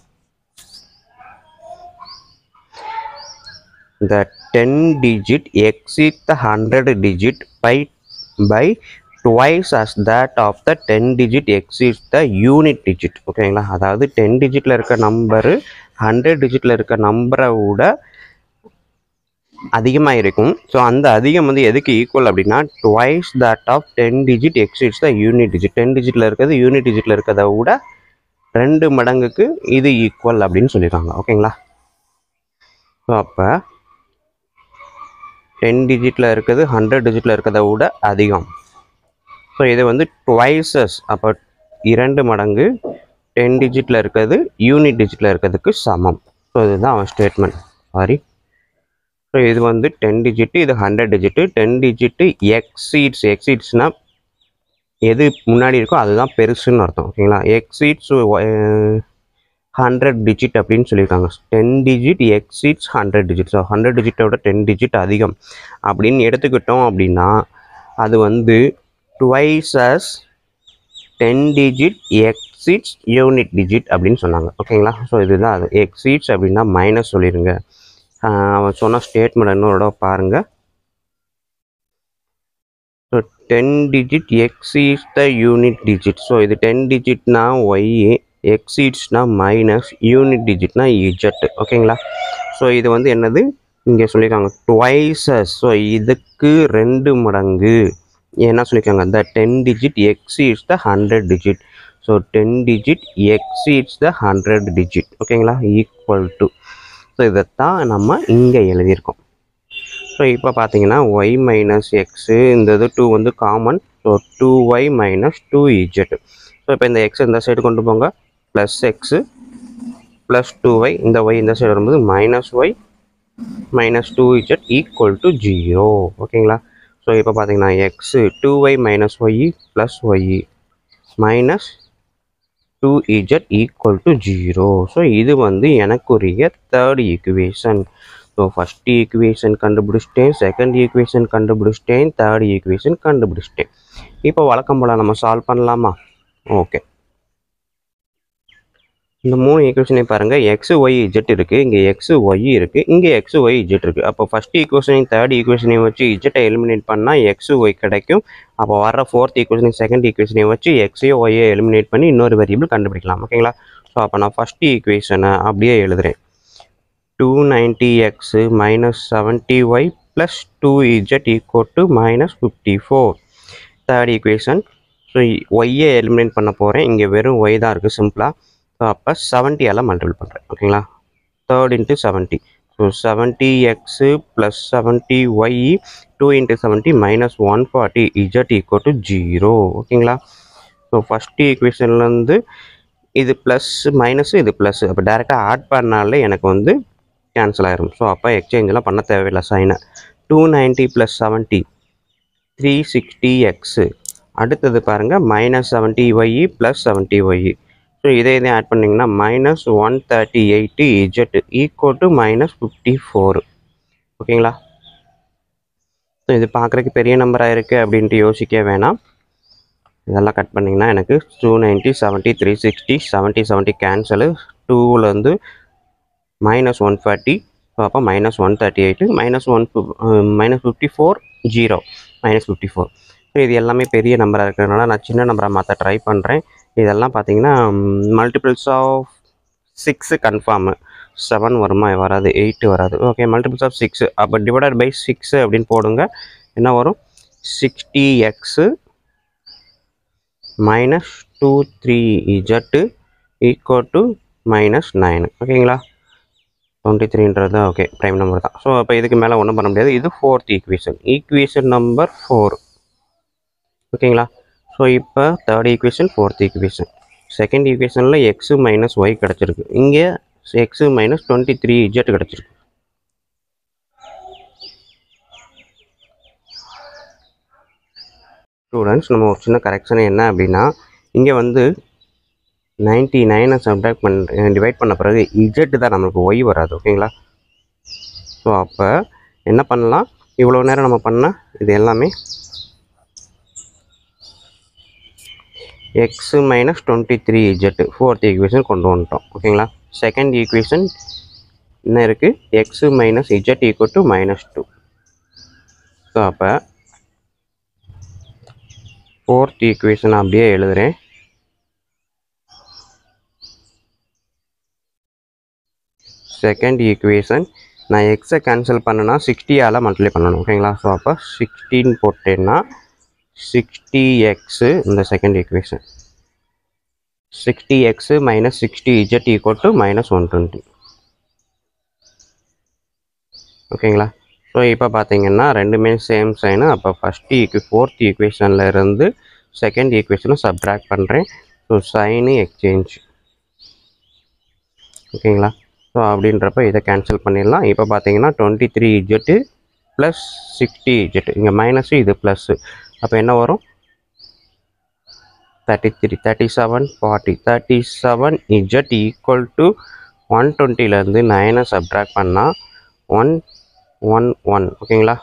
The ten digit exceed the hundred digit by by twice as that of the ten digit exceeds the unit digit. ஓகேங்களா, அதாவது டென் டிஜிட்டில் இருக்க நம்பரு ஹண்ட்ரட் டிஜிட்டில் இருக்க நம்பரை விட அதிகமாக இருக்கும். ஸோ அந்த அதிகம் வந்து எதுக்கு ஈக்குவல் அப்படின்னா twice that of ten digit exceeds the unit digit. Ten டிஜிட்டில் இருக்கிறது யூனிட் டிஜிட்டில் இருக்கிறத விட ரெண்டு மடங்குக்கு இது ஈக்குவல் அப்படின்னு சொல்லியிருக்காங்க. ஓகேங்களா, ஸோ அப்போ டென் டிஜிட்டில் இருக்கிறது ஹண்ட்ரட் டிஜிட்டில் இருக்கிறத விட அதிகம். ஸோ இது வந்து ட்வைஸஸ், அப்போ இரண்டு மடங்கு டென் டிஜிட்டில் இருக்கிறது யூனிட் டிஜிட்டில் இருக்கிறதுக்கு சமம். ஸோ இதுதான் அவன் ஸ்டேட்மெண்ட். சாரி, ஸோ இது வந்து டென் டிஜிட்டு, இது hundred digit. Ten digit exceeds, எக்ஸீட்ஸ்னால் எது முன்னாடி இருக்கோ அதுதான் பெருசுன்னு அர்த்தம். ஓகேங்களா, எக்ஸீட்ஸ் ஹண்ட்ரட் டிஜிட் அப்படின்னு சொல்லியிருக்காங்க. Ten digit exceeds hundred digit. So hundred டிஜிட்டோட டென் டிஜிட் அதிகம் அப்படின்னு எடுத்துக்கிட்டோம் அப்படின்னா அது வந்து twice as ten digit exceeds unit digit அப்படின்னு சொன்னாங்க. ஓகேங்களா, ஸோ இதுதான் அது. எக்ஸீட்ஸ் அப்படின்னா மைனஸ் சொல்லிடுங்க. அவன் சொன்ன ஸ்டேட்மெண்ட் இன்னொரு பாருங்கள். So ten digit exceeds the unit digit. So இது டென் டிஜிட்னா ஒய், எக்ஸீட்ஸ்னா மைனஸ், யூனிட் டிஜிட்னா இஜெட். ஓகேங்களா, ஸோ இது வந்து என்னது இங்கே சொல்லியிருக்காங்க ட்வைஸஸ். ஸோ இதுக்கு ரெண்டு மடங்கு என்ன சொல்லியிருக்காங்க, the ten digit exceeds the hundred digit. So ten digit exceeds the hundred digit. ஓகேங்களா, ஈக்குவல் டு. ஸோ இதைத்தான் நம்ம இங்கே எழுதியிருக்கோம். ஸோ இப்போ பார்த்தீங்கன்னா ஒய் மைனஸ் எக்ஸு, இந்த இது டூ வந்து common. So two y minus two z. So இப்போ இந்த எக்ஸ் இந்த சைடு கொண்டு போங்க, plus x plus two y, இந்த ஒய் இந்த சைடு வரும்போது minus y minus two z equal to zero. ஓகேங்களா, ஸோ இப்போ பார்த்தீங்கன்னா x two y minus y plus y minus two z equal to zero. So இது வந்து எனக்குரிய third equation. So first equation கண்டுபிடிச்சிட்டேன், செகண்ட் ஈக்குவேஷன் கண்டுபிடிச்சிட்டேன், third equation கண்டுபிடிச்சிட்டேன். இப்போ வழக்கம் போல் நம்ம சால்வ் பண்ணலாமா? ஓகே, இந்த மூணு ஈக்குவேஷனையும் பாருங்கள். எக்ஸு ஒய் இஜெட் இருக்குது, இங்கே எக்ஸு ஒய் இருக்குது, இங்கே எக்ஸு ஒய் இஜெட் இருக்குது. அப்போ ஃபஸ்ட் ஈக்குவேஷனையும் தேர்ட் ஈக்குவேஷனையும் வச்சு இஜெட்டை எலிமினேட் பண்ணால் எக்ஸு ஒய் கிடைக்கும். அப்போ வர ஃபோர்த் ஈக்குவேஷனையும் செகண்ட் ஈக்குவேஷனையும் வச்சு எக்ஸையோ ஒய்யை எலிமினேட் பண்ணி இன்னொரு வேரியபிள் கண்டுபிடிக்கலாம். ஓகேங்களா, ஸோ அப்போ நான் ஃபஸ்ட் ஈக்குவேஷனை அப்படியே எழுதுகிறேன். Two ninety x minus seventy y plus two z equal to minus fifty four. Third equation. So ஒய்யை எலிமினேட் பண்ண போகிறேன், இங்கே வெறும் ஒய் தான் இருக்குது சிம்பிளாக. ஸோ அப்போ செவன்ட்டியால் மல்டிபிள் பண்ணுறேன். ஓகேங்களா, third into seventy. So seventy x plus seventy y, two into seventy minus one forty z equal to zero. ஓகேங்களா, ஸோ ஃபஸ்ட்டு ஈக்குவேஷன்லேருந்து இது ப்ளஸ் மைனஸு, இது ப்ளஸ்ஸு, அப்போ டேரெக்டாக ஆட் பண்ணாலே எனக்கு வந்து கேன்சல் ஆகிரும். ஸோ அப்போ எக்ஸ்சேஞ்செலாம் பண்ண தேவையில்லை சைனை. Two ninety plus seventy three sixty x. அடுத்தது பாருங்கள் minus seventy y plus seventy y. So இதே இதே ஆட் பண்ணிங்கன்னா minus one thirty eight z equal to minus fifty four. ஓகேங்களா, ஸோ இது பார்க்குறதுக்கு பெரிய நம்பராக இருக்குது அப்படின்ட்டு யோசிக்க வேணாம். இதெல்லாம் கட் பண்ணிங்கன்னா எனக்கு two ninety seventy three sixty seventy seventy cancel. டூவிலேருந்து மைனஸ் ஒன் ஃபார்ட்டி. ஸோ அப்போ minus one thirty eight minus one minus fifty four zero minus fifty four. So இது எல்லாமே பெரிய நம்பராக இருக்கிறதுனால நான் சின்ன நம்பராக மாற்ற ட்ரை பண்ணுறேன். இதெல்லாம் பார்த்தீங்கன்னா multiples of six confirm. Seven வருமா? வராது. எயிட்டு வராது. Okay, multiples of six. அப்போ டிவைடட் பை சிக்ஸு அப்படின்னு போடுங்க. என்ன வரும்? Sixty x minus two three z equal to minus nine. ஓகேங்களா, டுவெண்ட்டி த்ரீன்றது ஓகே ப்ரைம் நம்பர் தான். ஸோ அப்போ இதுக்கு மேலே ஒன்றும் பண்ண முடியாது. இது fourth equation, equation number four. ஓகேங்களா, ஸோ இப்போ third equation, fourth equation. Second ஈக்குவேஷனில் எக்ஸு மைனஸ் ஒய் கிடச்சிருக்கு, இங்கே x minus twenty three z கிடச்சிருக்கு. ஸ்டூடெண்ட்ஸ், நம்ம ஒரு சின்ன கரெக்ஷன் என்ன அப்படின்னா, இங்கே வந்து நைன்ட்டி நைனை சப்ட்ராக்ட் பண்ண டிவைட் பண்ண பிறகு இஜெட் தான் நம்மளுக்கு ஒய் வராது. ஓகேங்களா, ஸோ அப்போ என்ன பண்ணலாம், இவ்வளோ நேரம் நம்ம பண்ணால் இது எல்லாமே x minus twenty three z fourth equation கொண்டு வந்துட்டோம். ஓகேங்களா, செகண்ட் ஈக்குவேஷன் என்ன இருக்குது, x minus z equal to minus two. So அப்போ ஃபோர்த் ஈக்குவேஷன் அப்படியே எழுதுகிறேன். செகண்ட் ஈக்குவேஷன் நான் எக்ஸை கேன்சல் பண்ணனா சிக்ஸ்டியால் மல்டிப்ளை பண்ணணும். ஓகேங்களா? ஸோ அப்போ சிக்ஸ்டீன் போட்டேன்னா சிக்ஸ்டி எக்ஸு இந்த second equation sixty x minus sixty z equal to minus one twenty. ஓகேங்களா? ஸோ இப்போ பார்த்தீங்கன்னா ரெண்டுமே சேம் சைனு. அப்போ ஃபஸ்ட்டு ஈக்கு ஃபோர்த் ஈக்குவேஷனில் இருந்து செகண்ட் ஈக்குவேஷனை சப்ட்ராக்ட் பண்ணுறேன். So sign exchange. ஓகேங்களா? ஸோ அப்படின்றப்ப இதை கேன்சல் பண்ணிடலாம். இப்போ பார்த்தீங்கன்னா twenty three z plus sixty z, இங்கே மைனஸு இது ப்ளஸ்ஸு. அப்போ என்ன வரும்? Thirty three thirty seven forty thirty seven z equal to one டுவெண்ட்டிலேருந்து நைனை சப்ட்ராக்ட் பண்ணால் ஒன் ஒன் ஒன். ஓகேங்களா?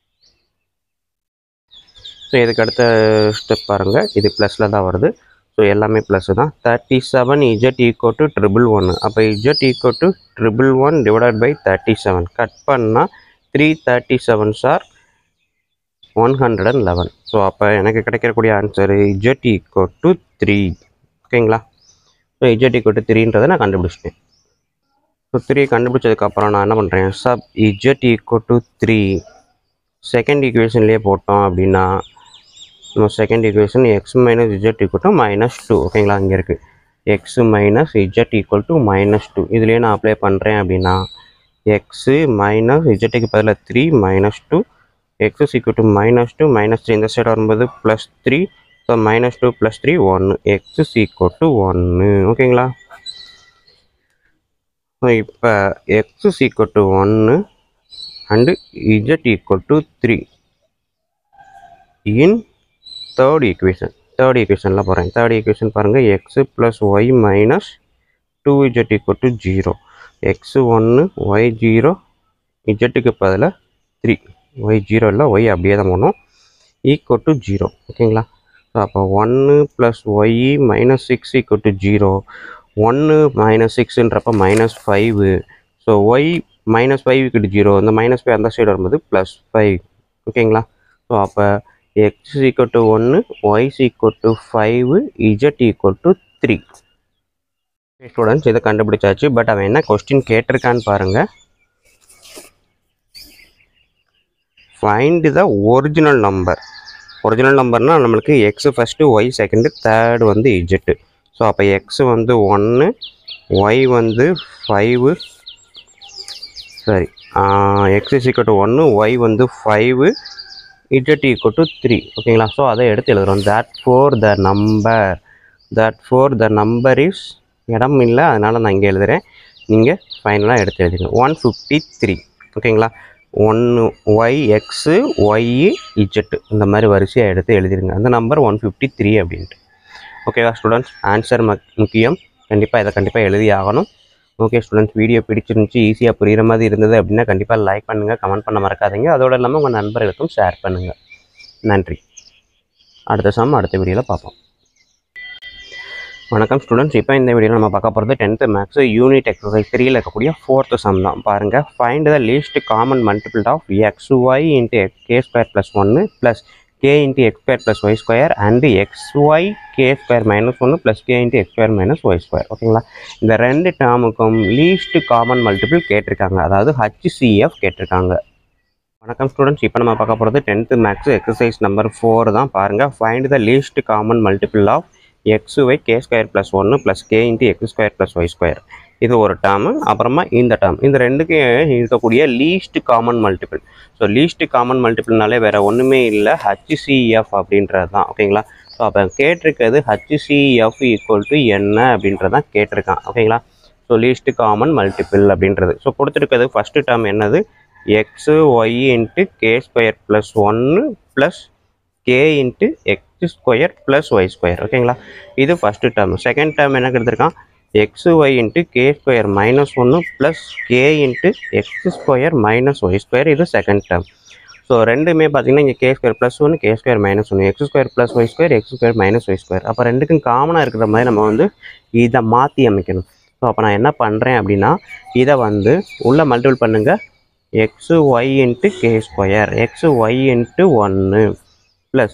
ஸோ இதுக்கு அடுத்த ஸ்டெப் பாருங்கள், இது ப்ளஸில் தான் வருது. ஸோ எல்லாமே ப்ளஸ்ஸு தான். Thirty seven z equal to triple ஒன்று. அப்போ z equal to triple one divided by thirty seven. Cut பண்ணால் த்ரீ தேர்ட்டி செவன் சார் one hundred and eleven. So அப்போ எனக்கு கிடைக்கக்கூடிய answer z equal to three. ஓகேங்களா? ஸோ இஜெட் ஈக்குவல் டு த்ரீன்றதை நான் கண்டுபிடிச்சிட்டேன். ஸோ த்ரீ கண்டுபிடிச்சதுக்கப்புறம் நான் என்ன பண்ணுறேன், சப் z equal to three second ஈக்குவேஷன்லேயே போட்டோம் அப்படின்னா நம்ம second equation x minus z equal to minus two. ஓகேங்களா? இங்கே இருக்குது x minus z equal to minus two. இதுலேயே நான் அப்ளை பண்ணுறேன் அப்படின்னா எக்ஸு மைனஸ் இஜெட்டுக்கு பதிலாக three minus two, x is equal to minus two minus three, இந்த சைடு வரும்போது plus three. So minus two plus three ஒன்று, எக்ஸ் இஸ் ஈக்குவல் டு ஒன்று. ஓகேங்களா? ஸோ இப்போ எக்ஸ் இஸ் ஈக்குவல் டு ஒன்று and z equal to three in third equation. Third ஈக்குவேஷனில் போகிறேன். Third equation பாருங்கள், x plus y minus two z equal to zero. X ஒன்று y zero, இஜெட்டுக்கு பதிலாக த்ரீ, ஒய் ஜீரோ இல்லை y அப்படியே தான் போகணும், ஈக்குவல் டு ஜீரோ. ஓகேங்களா? ஸோ அப்போ ஒன்று plus y minus six equal to zero. ஒன்று மைனஸ் சிக்ஸுன்றப்போ minus five. So y minus five equal to zero, இந்த மைனஸ் ஃபைவ் அந்த சைடு வரும்போது ப்ளஸ் ஃபைவ். ஓகேங்களா? ஸோ அப்போ எக்ஸ் ஈக்குவல் டு ஒன்று, y equal to five, Z equal to three. Students இதை கண்டுபிடிச்சாச்சு. பட் அவன் என்ன கொஸ்டின் கேட்டிருக்கான்னு பாருங்கள். Find the original number. Original நம்பர்னால் நம்மளுக்கு x first, Y second, third வந்து இஜெட்டு. ஸோ அப்போ எக்ஸு வந்து ஒன்று, ஒய் வந்து ஃபைவு, சரி எக்ஸ் இஸ் ஈக்குவல் டு ஒன்று, ஒய் வந்து five, z equal to three. ஓகேங்களா? ஸோ அதை எடுத்து எழுதுகிறோம். Therefore the number therefore the number is, இடம் இல்லை அதனால் நான் இங்கே எழுதுகிறேன், நீங்கள் ஃபைனலாக எடுத்து எழுதிங்க ஒன் ஃபிஃப்டி த்ரீ. ஓகேங்களா? ஒன்று ஒய் எக்ஸு ஒய் இஜெட்டு இந்த மாதிரி வரிசையாக எடுத்து எழுதிடுங்க. அந்த நம்பர் ஒன் ஃபிஃப்டி த்ரீ அப்படின்ட்டு. ஓகேவா ஸ்டூடெண்ட்ஸ்? ஆன்சர் முக்கியம், கண்டிப்பாக இதை கண்டிப்பாக எழுதி ஆகணும். ஓகே ஸ்டூடெண்ட்ஸ், வீடியோ பிடிச்சிருந்துச்சி, ஈஸியாக புரிகிற மாதிரி இருந்தது அப்படின்னா கண்டிப்பாக லைக் பண்ணுங்கள், கமெண்ட் பண்ண மறக்காதீங்க. அதோடு இல்லாமல் உங்கள் நண்பர்களுக்கும் ஷேர் பண்ணுங்கள். நன்றி. அடுத்த சம் அடுத்த வீடியோவில் பார்ப்போம். வணக்கம் ஸ்டூடெண்ட்ஸ், இப்போ இந்த வீடியோவில் நம்ம பார்க்க போகிறது டென்த்து மேக்ஸு யூனிட் எக்ஸசைஸ் த்ரீயில் இருக்கக்கூடிய ஃபோர்த்து சம் தான். பாருங்கள், find the least common multiple of x y into k square plus ஒன்று plus k into x square plus y square and x y k square minus ஒன்று plus k into x square minus y square. ஓகேங்களா? இந்த ரெண்டு டேர்முக்கும் least common multiple கேட்டிருக்காங்க, அதாவது HCF கேட்டிருக்காங்க. வணக்கம் students, இப்போ நம்ம பார்க்க போகிறது tenth maths exercise number four தான். பாருங்கள், find the least common multiple of x y k square plus ஒன்று plus k into x square plus y square. இது ஒரு டேர்மு. அப்புறமா இந்த டேர்ம், இந்த ரெண்டுக்கு இருக்கக்கூடிய least common multiple. So least common மல்டிபிள்னாலே வேறு ஒன்றுமே இல்லை, ஹச்சிசிஎஃப் அப்படின்றது தான். ஓகேங்களா? ஸோ அப்போ கேட்டிருக்கிறது ஹச்சிசிஎஃப் ஈக்குவல் டு என்ன அப்படின்றது தான் கேட்டிருக்கான். ஓகேங்களா? ஸோ லீஸ்ட் காமன் மல்டிபிள் அப்படின்றது. ஸோ கொடுத்துருக்கிறது ஃபஸ்ட்டு டேர்ம் என்னது, x y into k square plus ஒன்று plus k into x square plus y square. ஓகேங்களா? இது ஃபஸ்ட்டு டேர்ம். செகண்ட் டேர்ம் என்ன கொடுத்துருக்கான், x y into k square minus ஒன்று plus k into x square minus y square. இது second term. So ரெண்டுமே பார்த்தீங்கன்னா இங்கே கே ஸ்கொயர் ப்ளஸ் ஒன்று கே ஸ்கொயர் மைனஸ் ஒன்று, x square plus y square x square minus y square. அப்போ ரெண்டுக்கும் காமனாக இருக்கிற மாதிரி நம்ம வந்து இதை மாற்றி அமைக்கணும். ஸோ அப்போ நான் என்ன பண்ணுறேன் அப்படின்னா, இதை வந்து உள்ளே மல்டிபிள் பண்ணுங்கள், x y into k square x y into ஒன்று plus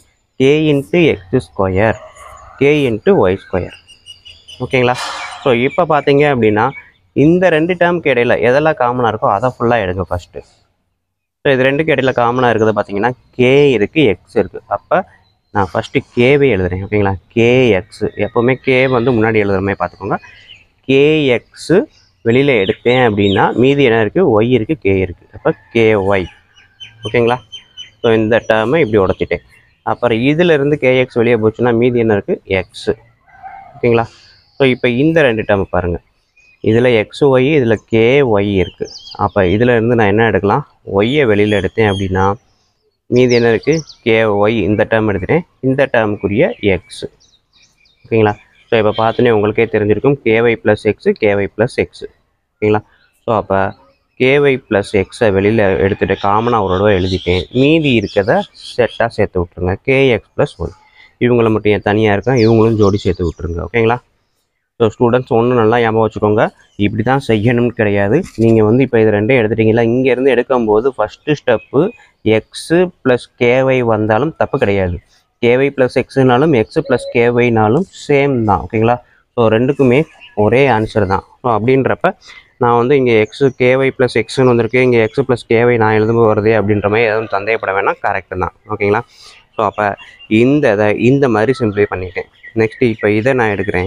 k into x square k into y square. ஓகேங்களா? ஸோ இப்போ பார்த்தீங்க அப்படின்னா இந்த ரெண்டு டேர்முக்கு இடையில எதெல்லாம் காமனாக இருக்கோ அதை ஃபுல்லாக எடுங்க ஃபஸ்ட்டு. ஸோ இது ரெண்டுக்கு இடையில காமனாக இருக்கிறது பார்த்தீங்கன்னா கே இருக்குது, எக்ஸ் இருக்குது. அப்போ நான் ஃபஸ்ட்டு கேவே எழுதுறேன். ஓகேங்களா? கேஎக்ஸு எப்போவுமே கே வந்து முன்னாடி எழுதுகிற மாதிரி பார்த்துக்கோங்க. கேஎக்ஸு வெளியில் எடுத்தேன் அப்படின்னா மீதி என்ன இருக்குது, ஒய் இருக்குது, கே இருக்குது. அப்போ கேஒய். ஓகேங்களா? ஸோ இந்த டேர்மை இப்படி உடச்சிட்டேன். அப்புறம் இதிலேருந்து கேஎக்ஸ் வெளியே போச்சுன்னா மீதி என்ன இருக்குது, எக்ஸு. ஓகேங்களா? ஸோ இப்போ இந்த ரெண்டு டேர்ம் பாருங்கள். இதில் எக்ஸு ஒய், இதில் கே ஒய் இருக்குது. அப்போ இதில் இருந்து நான் என்ன எடுக்கலாம், ஒய்யை வெளியில் எடுத்தேன் அப்படின்னா மீதி என்ன இருக்குது, கே ஒய். இந்த டேர்ம் எடுத்துட்டேன், இந்த டேர்முக்குரிய எக்ஸு. ஓகேங்களா? ஸோ இப்போ பார்த்தோன்னே உங்களுக்கே தெரிஞ்சிருக்கும் k y plus x, k y plus x. ஓகேங்களா? ஸோ அப்போ கேஒய் ப்ளஸ் எக்ஸை வெளியில் எடுத்துகிட்டு காமனாக ஒரு தடவை எழுதிட்டேன். மீதி இருக்கிறத செட்டாக சேர்த்து விட்ருங்க. கேஎக்ஸ் ப்ளஸ் ஒய் இவங்கள மட்டும் ஏன் தனியாக இருக்கேன், இவங்களும் ஜோடி சேர்த்து விட்ருங்க. ஓகேங்களா? ஸோ ஸ்டூடெண்ட்ஸ் ஒன்று நல்லா ஞாபகம் வச்சுக்கோங்க, இப்படி தான் செய்யணும்னு கிடையாது. நீங்கள் வந்து இப்போ இது ரெண்டே எடுத்துட்டிங்களா, இங்கேருந்து எடுக்கும்போது first step x plus k y வந்தாலும் தப்பு கிடையாது. கேஒய் ப்ளஸ் எக்ஸுனாலும் எக்ஸு ப்ளஸ் கேஒய்னாலும் சேம் தான். ஓகேங்களா? ஸோ ரெண்டுக்குமே ஒரே ஆன்சர் தான். ஸோ அப்படின்றப்ப நான் வந்து இங்கே எக்ஸு கேஒய் ப்ளஸ் எக்ஸுன்னு வந்திருக்கு, இங்கே எக்ஸு ப்ளஸ் கேஒய் நான் எழுதும்போது வருதே அப்படின்ற மாதிரி எதுவும் சந்தேகப்பட வேணாம், கரெக்டு தான். ஓகேங்களா? ஸோ அப்போ இந்த இதை இந்த மாதிரி சிம்பிளை பண்ணிட்டேன். நெக்ஸ்ட்டு இப்போ இதை நான் எடுக்கிறேன்,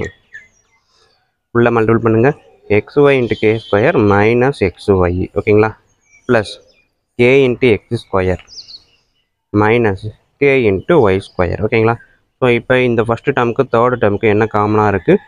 உள்ள மல்டிபிள் பண்ணுங்கள். X y into k square minus x y. ஓகேங்களா? Plus k into x square minus k into y square. ஓகேங்களா? ஸோ இப்போ இந்த ஃபஸ்ட்டு டேர்முக்கு தேர்டு டேர்முக்கு என்ன காமனாக இருக்குது,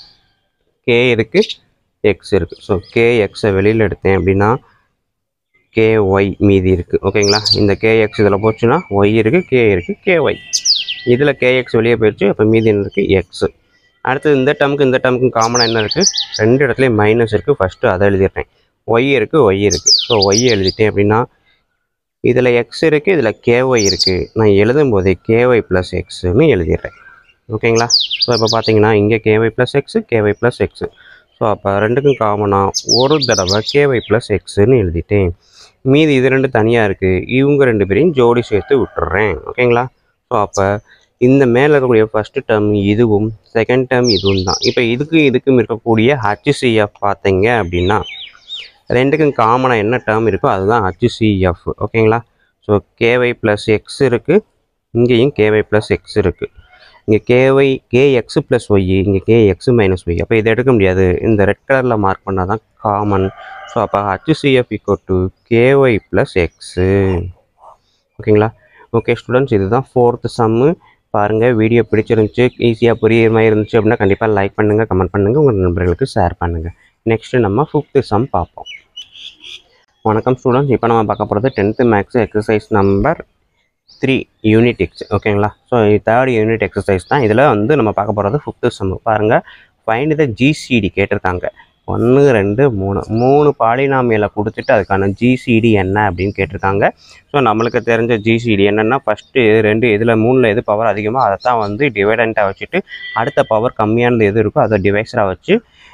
கே இருக்குது, எக்ஸ் இருக்குது. ஸோ கே எக்ஸை வெளியில் எடுத்தேன் அப்படின்னா கே ஒய் மீதி இருக்குது. ஓகேங்களா? இந்த கே எக்ஸ் இதில் போச்சுன்னா ஒய் இருக்குது, கே இருக்குது, கே ஒய். இதில் கே எக்ஸ் வெளியே போயிடுச்சு, அப்போ மீதி என்ன இருக்குது, எக்ஸு. அடுத்து இந்த டேர்முக்கு இந்த டேர்முக்கு காமனாக என்ன இருக்குது, ரெண்டு இடத்துலையும் மைனஸ் இருக்குது. ஃபஸ்ட்டு அதை எழுதிடுறேன். ஒய் இருக்குது, ஒய் இருக்குது. ஸோ ஒய் எழுதிட்டேன் அப்படின்னா இதில் எக்ஸ் இருக்குது, இதில் கேஒய் இருக்குது. நான் எழுதும் போதே கேஒய் ப்ளஸ் எக்ஸுன்னு எழுதிடுறேன். ஓகேங்களா? ஸோ இப்போ பார்த்தீங்கன்னா இங்கே k y plus x, k y plus x. So அப்போ ரெண்டுக்கும் காமனாக ஒரு தடவை கேஒய் ப்ளஸ் எக்ஸுன்னு எழுதிட்டேன். மீதி இது ரெண்டு தனியாக இருக்குது, இவங்க ரெண்டு பேரையும் ஜோடி சேர்த்து விட்டுறேன். ஓகேங்களா? ஸோ அப்போ இந்த மேலே இருக்கக்கூடிய ஃபஸ்ட்டு டேர்ம் இதுவும் செகண்ட் டேர்ம் இதுவும் தான். இப்போ இதுக்கு இதுக்கும் இருக்கக்கூடிய ஹச்சிசிஎஃப் பார்த்தீங்க அப்படின்னா ரெண்டுக்கும் காமனாக என்ன டேர்ம் இருக்கோ அதுதான் ஹச்சிசிஎஃப். ஓகேங்களா? ஸோ கேஒய் ப்ளஸ் எக்ஸ் இருக்குது, இங்கேயும் கேஒய் ப்ளஸ் எக்ஸ் இருக்குது. இங்கே k y k x plus y, இங்கே கே எக்ஸு மைனஸ் ஒய். அப்போ இதை எடுக்க முடியாது, இந்த ரெட் கலரில் மார்க் பண்ணால் தான் காமன். ஸோ அப்போ HCF equal to k y plus x. ஓகேங்களா? ஓகே ஸ்டூடெண்ட்ஸ், இதுதான் ஃபோர்த்து சம்மு. பாருங்கள், வீடியோ பிடிச்சிருந்துச்சு, ஈஸியாக புரியுற மாதிரி இருந்துச்சு அப்படின்னா கண்டிப்பாக லைக் பண்ணுங்கள், கமெண்ட் பண்ணுங்கள், உங்கள் நண்பர்களுக்கு ஷேர் பண்ணுங்கள். நெக்ஸ்ட்டு நம்ம ஃபிஃப்த்து சம் பார்ப்போம். வணக்கம் ஸ்டூடெண்ட்ஸ், இப்போ நம்ம பார்க்க போகிறது tenth maths exercise number three unit x. ஓகேங்களா? ஸோ தேர்ட் யூனிட் எக்ஸசைஸ் தான். இதில் வந்து நம்ம பார்க்க போகிறது ஃபிஃப்த்து சம். பாருங்கள், ஃபைண்ட் த ஜிசிடி கேட்டிருக்காங்க. ஒன்று ரெண்டு மூணு மூணு பாலினாமியலை கொடுத்துட்டு அதுக்கான ஜிசிடி என்ன அப்படின்னு கேட்டிருக்காங்க. ஸோ நம்மளுக்கு தெரிஞ்ச ஜிசிடி என்னென்னா ஃபஸ்ட்டு ரெண்டு இதில் மூணில் எது பவர் அதிகமோ அதை தான் வந்து டிவைடண்ட்டாக வச்சுட்டு அடுத்த பவர் கம்மியானது எது இருக்கோ அதை டிவைஸராக வச்சு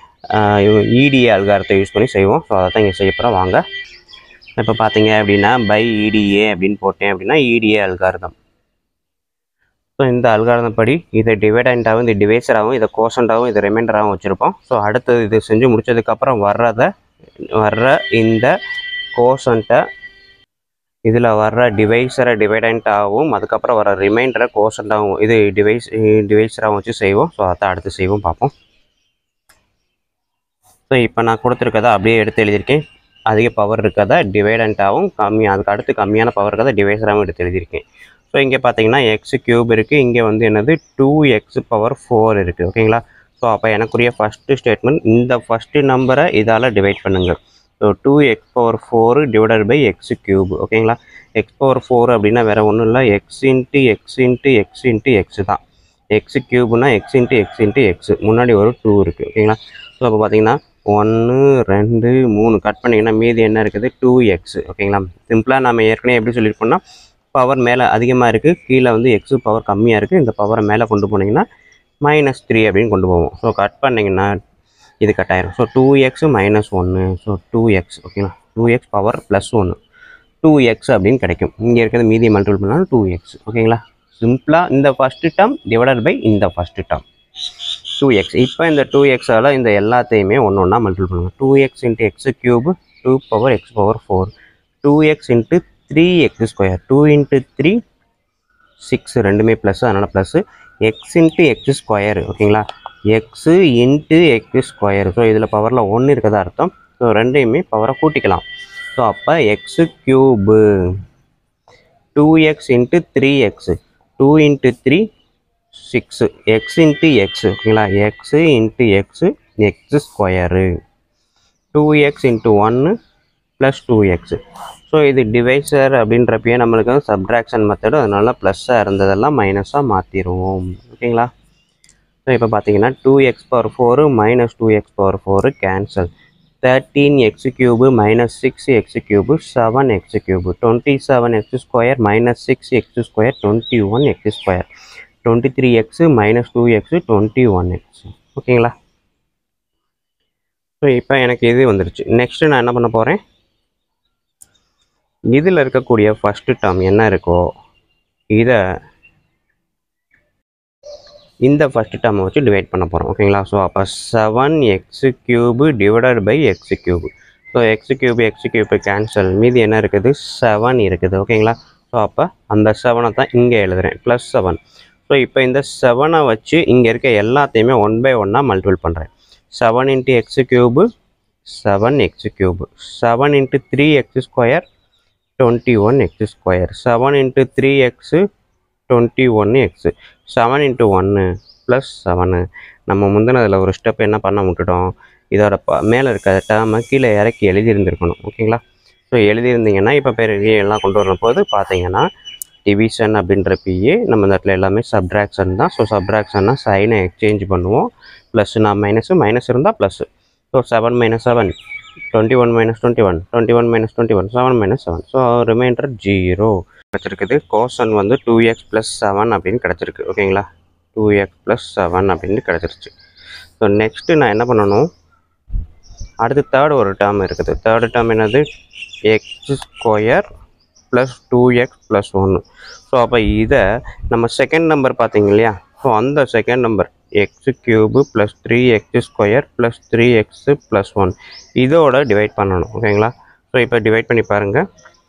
இடிஏ அல்காரத்தை யூஸ் பண்ணி செய்வோம். ஸோ அதை தான் இங்கே செய்ய போகிறோம். வாங்க. இப்போ பார்த்தீங்க அப்படின்னா பை இடிஏ அப்படின்னு போட்டேன் அப்படின்னா இடிஏ அல்காரதம். ஸோ இந்த அல்காரதம் படி இதை டிவைடண்ட்டாகவும் இந்த டிவைஸராகவும் இதை கோசண்டாகவும் இதை ரிமைண்டராகவும் வச்சுருப்போம். ஸோ அடுத்தது இது செஞ்சு முடித்ததுக்கப்புறம் வர்றதை வர்ற இந்த கோசண்ட்டை இதில் வர்ற டிவைஸரை டிவைடண்ட்டாகவும் அதுக்கப்புறம் வர ரிமைண்டரை கோசண்டாகவும் இது டிவைஸ் டிவைஸராகவும் வச்சு செய்வோம். ஸோ அதை அடுத்து செய்வோம், பார்ப்போம். ஸோ இப்போ நான் கொடுத்துருக்கதை அப்படியே எடுத்து எழுதியிருக்கேன். அதிக பவர் இருக்கிறத டிவைடண்ட்டாகவும் கம்மி அதுக்கு அடுத்து கம்மியான பவர் இருக்கிறத டிவைஸராகவும் எடுத்து எழுதியிருக்கேன். ஸோ இங்கே பார்த்தீங்கன்னா எக்ஸ் கியூப் இருக்குது, இங்கே வந்து என்னது டூ எக்ஸ் பவர் ஃபோர் இருக்குது. ஓகேங்களா? ஸோ அப்போ எனக்குரிய ஃபஸ்ட்டு ஸ்டேட்மெண்ட் இந்த ஃபஸ்ட்டு நம்பரை இதால் டிவைட் பண்ணுங்கள். So two x power four divided by x cube. ஓகேங்களா? எக்ஸ் பவர் ஃபோர் அப்படின்னா வேறு ஒன்றும் இல்லை, x into x into x into x தான். எக்ஸ் கியூப்னா x into x into x, முன்னாடி ஒரு டூ இருக்குது. ஓகேங்களா? ஸோ அப்போ பார்த்தீங்கன்னா ஒன்று ரெண்டு மூணு கட் பண்ணிங்கன்னா மீதி என்ன இருக்குது, டூ எக்ஸ். ஓகேங்களா? சிம்பிளாக நம்ம ஏற்கனவே எப்படி சொல்லியிருப்போம்னா பவர் மேலே அதிகமாக இருக்குது, கீழே வந்து எக்ஸு பவர் கம்மியாக இருக்குது. இந்த பவரை மேலே கொண்டு போனீங்கன்னா மைனஸ் த்ரீ அப்படின்னு கொண்டு போவோம். ஸோ கட் பண்ணிங்கன்னா இது கட் ஆயிரும். ஸோ டூ எக்ஸ் மைனஸ் ஒன்று, ஸோ டூ எக்ஸ். ஓகேங்களா? டூ எக்ஸ் பவர் ப்ளஸ் ஒன்று, டூ எக்ஸ் அப்படின்னு கிடைக்கும். இங்கே இருக்கிறது மீதி மல்டிபிள் பண்ணாலும் டூ எக்ஸ். ஓகேங்களா? ஸோ சிம்பிளாக இந்த ஃபஸ்ட்டு டேர்ம் டிவைடட் பை இந்த ஃபஸ்ட்டு டேர்ம் டூ எக்ஸ். இப்போ இந்த டூ எக்ஸால் இந்த எல்லாத்தையுமே ஒன்று ஒன்றா மல்டிபிள் பண்ணுங்கள். Two x into x cube two power x power four, two x into three x square, two into three six, ரெண்டுமே ப்ளஸ், அதனால் plus x into x square. ஓகேங்களா, x into x square. So இதில் பவரில் ஒன்று இருக்கதா அர்த்தம். So ரெண்டையுமே பவரை கூட்டிக்கலாம். ஸோ அப்போ x cube two x into three x, two into three six, x into x. ஓகேங்களா, x into x x square, two x into ஒன்று ப்ளஸ் டூ எக்ஸு. ஸோ இது டிவைசர் அப்படின்றப்பயே நம்மளுக்கு வந்து சப்ட்ராக்ஷன் மெத்தடு, அதனால ப்ளஸ்ஸாக இருந்ததெல்லாம் மைனஸாக மாற்றிடுவோம். ஓகேங்களா, ஸோ இப்போ பார்த்தீங்கன்னா two x power four minus two x power four cancel, thirteen x cube minus six x cube seven x cube, twenty seven x square minus six x square twenty one x square, twenty three x minus two x twenty one x. ஓகேங்களா, so இப்போ எனக்கு இது வந்துடுச்சு. Next நான் என்ன பண்ண போகிறேன், இதில் இருக்கக்கூடிய ஃபஸ்ட்டு டேர்ம் என்ன இருக்கோ இதை இந்த ஃபஸ்ட்டு டேர்மை வச்சு டிவைட் பண்ண போகிறோம். ஓகேங்களா, ஸோ அப்போ seven x cube divided by x cube. So x cube x cube cancel, மீதி என்ன இருக்குது, செவன் இருக்குது. ஓகேங்களா, ஸோ அப்போ அந்த செவனை தான் இங்கே எழுதுகிறேன், ப்ளஸ் செவன். ஸோ இப்போ இந்த செவனை வச்சு இங்கே இருக்க எல்லாத்தையுமே ஒன் பை ஒன்னாக மல்டிபிள் பண்ணுறேன். Seven into x cube seven x cube, seven into three x square twenty one x square, seven into three x twenty ஒன்று எக்ஸு, செவன் இன்ட்டு ஒன்று ப்ளஸ் செவனு. நம்ம முந்தினதில் ஒரு ஸ்டெப் என்ன பண்ண விட்டுட்டோம், இதோட ப மேலே இருக்க டேர்மை கீழே இறக்கி எழுதியிருந்துருக்கணும். ஓகேங்களா, ஸோ எழுதியிருந்தீங்கன்னா இப்போ பெரிய எல்லாம் கொண்டு வரும் போது பார்த்தீங்கன்னா டிவிஷன் அப்படின்றப்பயே நம்ம இந்த இடத்துல எல்லாமே சப்ட்ராக்ஷன் தான். ஸோ சப்ட்ராக்ஷன்னா சைனை எக்ஸ்சேஞ்ச் பண்ணுவோம், ப்ளஸ்ஸு நான் மைனஸு, மைனஸ் இருந்தால் plus. So seven minus seven twenty one minus twenty one, twenty one minus twenty one, seven minus seven. So remainder zero கிடச்சிருக்குது. கோசன் வந்து டூ எக்ஸ் ப்ளஸ் செவன் அப்படின்னு கிடச்சிருக்கு. ஓகேங்களா, two x plus seven அப்படின்னு கிடச்சிருச்சு. So next நான் என்ன பண்ணணும், அடுத்து தேர்டு ஒரு டேர்ம் இருக்குது. தேர்டு டேர்ம் என்னது, x square plus two x plus ஒன்று. ஸோ அப்போ இதை நம்ம செகண்ட் நம்பர் பார்த்தீங்க இல்லையா, ஸோ அந்த second number x cube plus three x square plus three x plus one இதோட டிவைட் பண்ணணும். ஓகேங்களா, ஸோ இப்போ டிவைட் பண்ணி பாருங்கள்.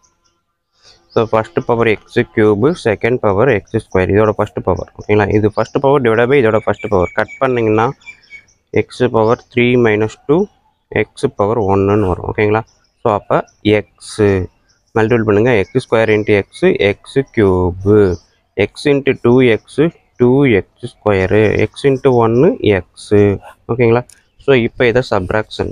So first power x cube, second power x square, இதோட ஃபஸ்ட்டு பவர். ஓகேங்களா, இது ஃபஸ்ட்டு பவர் டிவைட் பை இதோட ஃபஸ்ட்டு பவர். கட் பண்ணிங்கன்னா x power three minus two x power ஒன்றுன்னு வரும். ஓகேங்களா, ஸோ அப்போ எக்ஸு மல்டிபிள் பண்ணுங்கள், x square into x x cube, x into two x two x square, x into ஒன்று x. ஓகேங்களா, so இப்போ இதை சப்ட்ராக்ஷன்,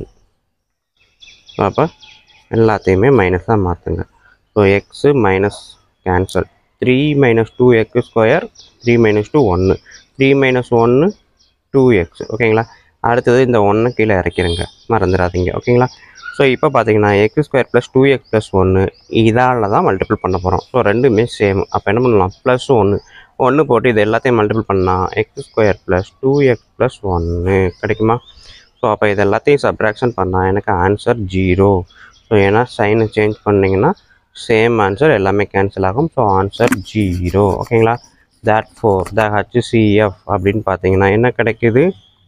அப்போ எல்லாத்தையுமே மைனஸாக மாற்றுங்க. So x minus cancel, three minus two x square, three minus two ஒன்று, த்ரீ மைனஸ் ஒன்று டூ எக்ஸ். ஓகேங்களா, அடுத்தது இந்த ஒன்று கீழே இறக்கிடுங்க, மறந்துடாதீங்க. ஓகேங்களா, ஸோ இப்போ பார்த்தீங்கன்னா x square plus two x plus ஒன்று இதால் தான் மல்டிபிள் பண்ண போகிறோம். ஸோ ரெண்டுமே சேம். அப்போ என்ன பண்ணலாம், ப்ளஸ் ஒன்று ஒன்று போட்டு இது எல்லாத்தையும் மல்டிபிள் பண்ணால் x square plus two x plus ஒன்று கிடைக்குமா. ஸோ அப்போ இது எல்லாத்தையும் சப்ட்ராக்ஷன் பண்ணால் எனக்கு ஆன்சர் ஜீரோ. ஸோ ஏன்னா சைனை சேஞ்ச் பண்ணிங்கன்னா சேம் ஆன்சர் எல்லாமே கேன்சல் ஆகும். So answer zero. ஓகேங்களா, தேட் ஃபோர் த ஹச்சிசிஎஃப் அப்படின்னு பார்த்தீங்கன்னா என்ன கிடைக்குது,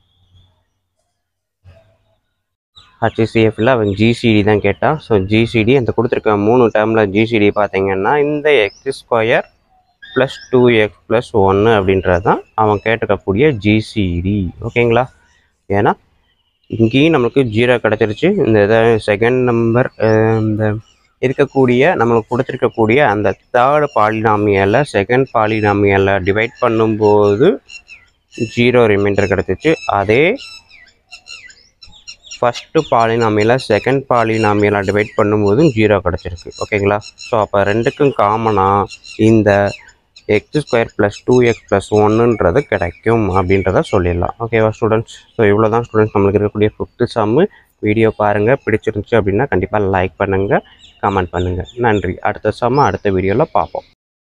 ஹச்சிசிஎஃப்ல அவன் ஜிசிடி தான் கேட்டால். ஸோ ஜிசிடி அந்த கொடுத்துருக்க மூணு டேர்மில் ஜிசிடி பார்த்தீங்கன்னா இந்த x square plus two x plus ஒன்று அப்படின்றது தான் அவன் கேட்டுக்கக்கூடிய ஜிசிடி. ஓகேங்களா, ஏன்னா இங்கேயும் நம்மளுக்கு ஜீரோ கிடச்சிருச்சு. இந்த இதை செகண்ட் நம்பர் இந்த இருக்கக்கூடிய நம்மளுக்கு கொடுத்துருக்கக்கூடிய அந்த தேர்டு பாலினாமியலை செகண்ட் பாலினாமியலை டிவைட் பண்ணும்போது ஜீரோ ரிமைண்டர் கிடச்சிச்சு. அதே ஃபஸ்ட்டு பாலினாமியலை செகண்ட் பாலினாமியலை டிவைட் பண்ணும்போதும் ஜீரோ கிடச்சிருக்கு. ஓகேங்களா, ஸோ அப்போ ரெண்டுக்கும் காமனாக இந்த x square plus two x plus ஒன்றுன்றது கிடைக்கும் அப்படின்றத சொல்லிடலாம். ஓகேவா ஸ்டூடெண்ட்ஸ், ஸோ இவ்வளோ தான் ஸ்டூடெண்ட்ஸ் நம்மளுக்கு இருக்கக்கூடிய ஃபிஃப்த்து சம்மு. வீடியோ பாருங்கள், பிடிச்சிருந்துச்சு அப்படின்னா கண்டிப்பாக லைக் பண்ணுங்கள், கமெண்ட் பண்ணுங்கள். நன்றி. அடுத்த சம்மு அடுத்த வீடியோவில் பார்ப்போம்.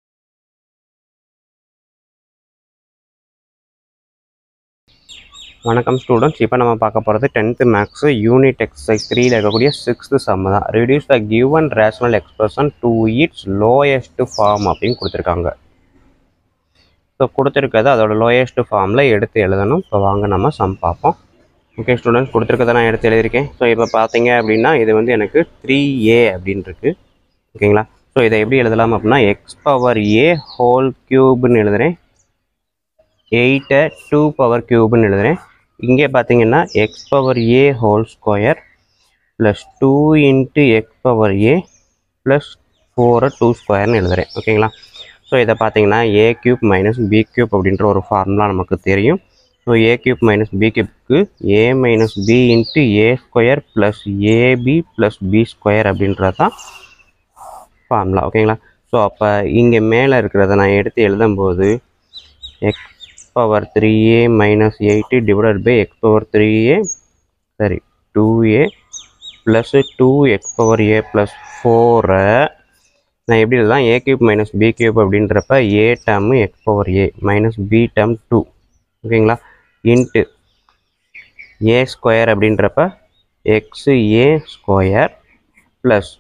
வணக்கம் ஸ்டூடெண்ட்ஸ், இப்போ நம்ம பார்க்க போகிறது டென்த்து மேக்ஸு யூனிட் எக்ஸசைஸ் த்ரீல இருக்கக்கூடிய சிக்ஸ்த்து சம்மு தான். Reduce the given rational expression to its lowest form அப்படின்னு கொடுத்துருக்காங்க. ஸோ கொடுத்துருக்கதை அதோட லோயஸ்ட் ஃபார்மில் எடுத்து எழுதணும். இப்போ வாங்க நம்ம சம் பார்ப்போம். ஓகே ஸ்டூடெண்ட்ஸ், கொடுத்துருக்கதை நான் எடுத்து எழுதியிருக்கேன். ஸோ இப்போ பார்த்தீங்க அப்படின்னா இது வந்து எனக்கு த்ரீ ஏ அப்படின்னு இருக்குது. ஓகேங்களா? ஸோ இதை எப்படி எழுதலாம் அப்படின்னா எக்ஸ் பவர் ஏ ஹோல் க்யூப்னு எழுதுகிறேன், எயிட்டை டூ பவர் க்யூப்னு எழுதுகிறேன். இங்கே பார்த்தீங்கன்னா x power a whole square plus two into x power a plus ஃபோரை டூ ஸ்கொயர்னு எழுதுகிறேன். ஓகேங்களா? ஸோ இதை பார்த்தீங்கன்னா a cube minus b cube அப்படின்ற ஒரு ஃபார்முலா நமக்கு தெரியும். So a cube minus b க்யூப்க்கு a minus b into a square plus ab plus b square அப்படின்றது தான் ஃபார்முலா. ஓகேங்களா? ஸோ அப்போ இங்கே மேலே இருக்கிறத நான் எடுத்து எழுதும்போது x power three a minus eight divided by x power three a சரி two a plus two x power a plus ஃபோரை நான் எப்படி எழுதலாம், a cube minus b cube அப்படின்றப்ப a term x power a minus b term two. ஓகேங்களா? Into a square அப்படின்றப்ப x a square plus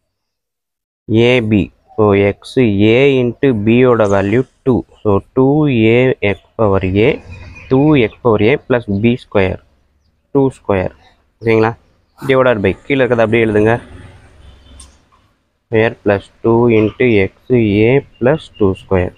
ab. So x a into பியோட value two. So two a x power a two x power a plus b square two square. ஓகேங்களா? Divided by கீழே இருக்கிறது அப்படியே எழுதுங்க, square plus two into x a plus two square.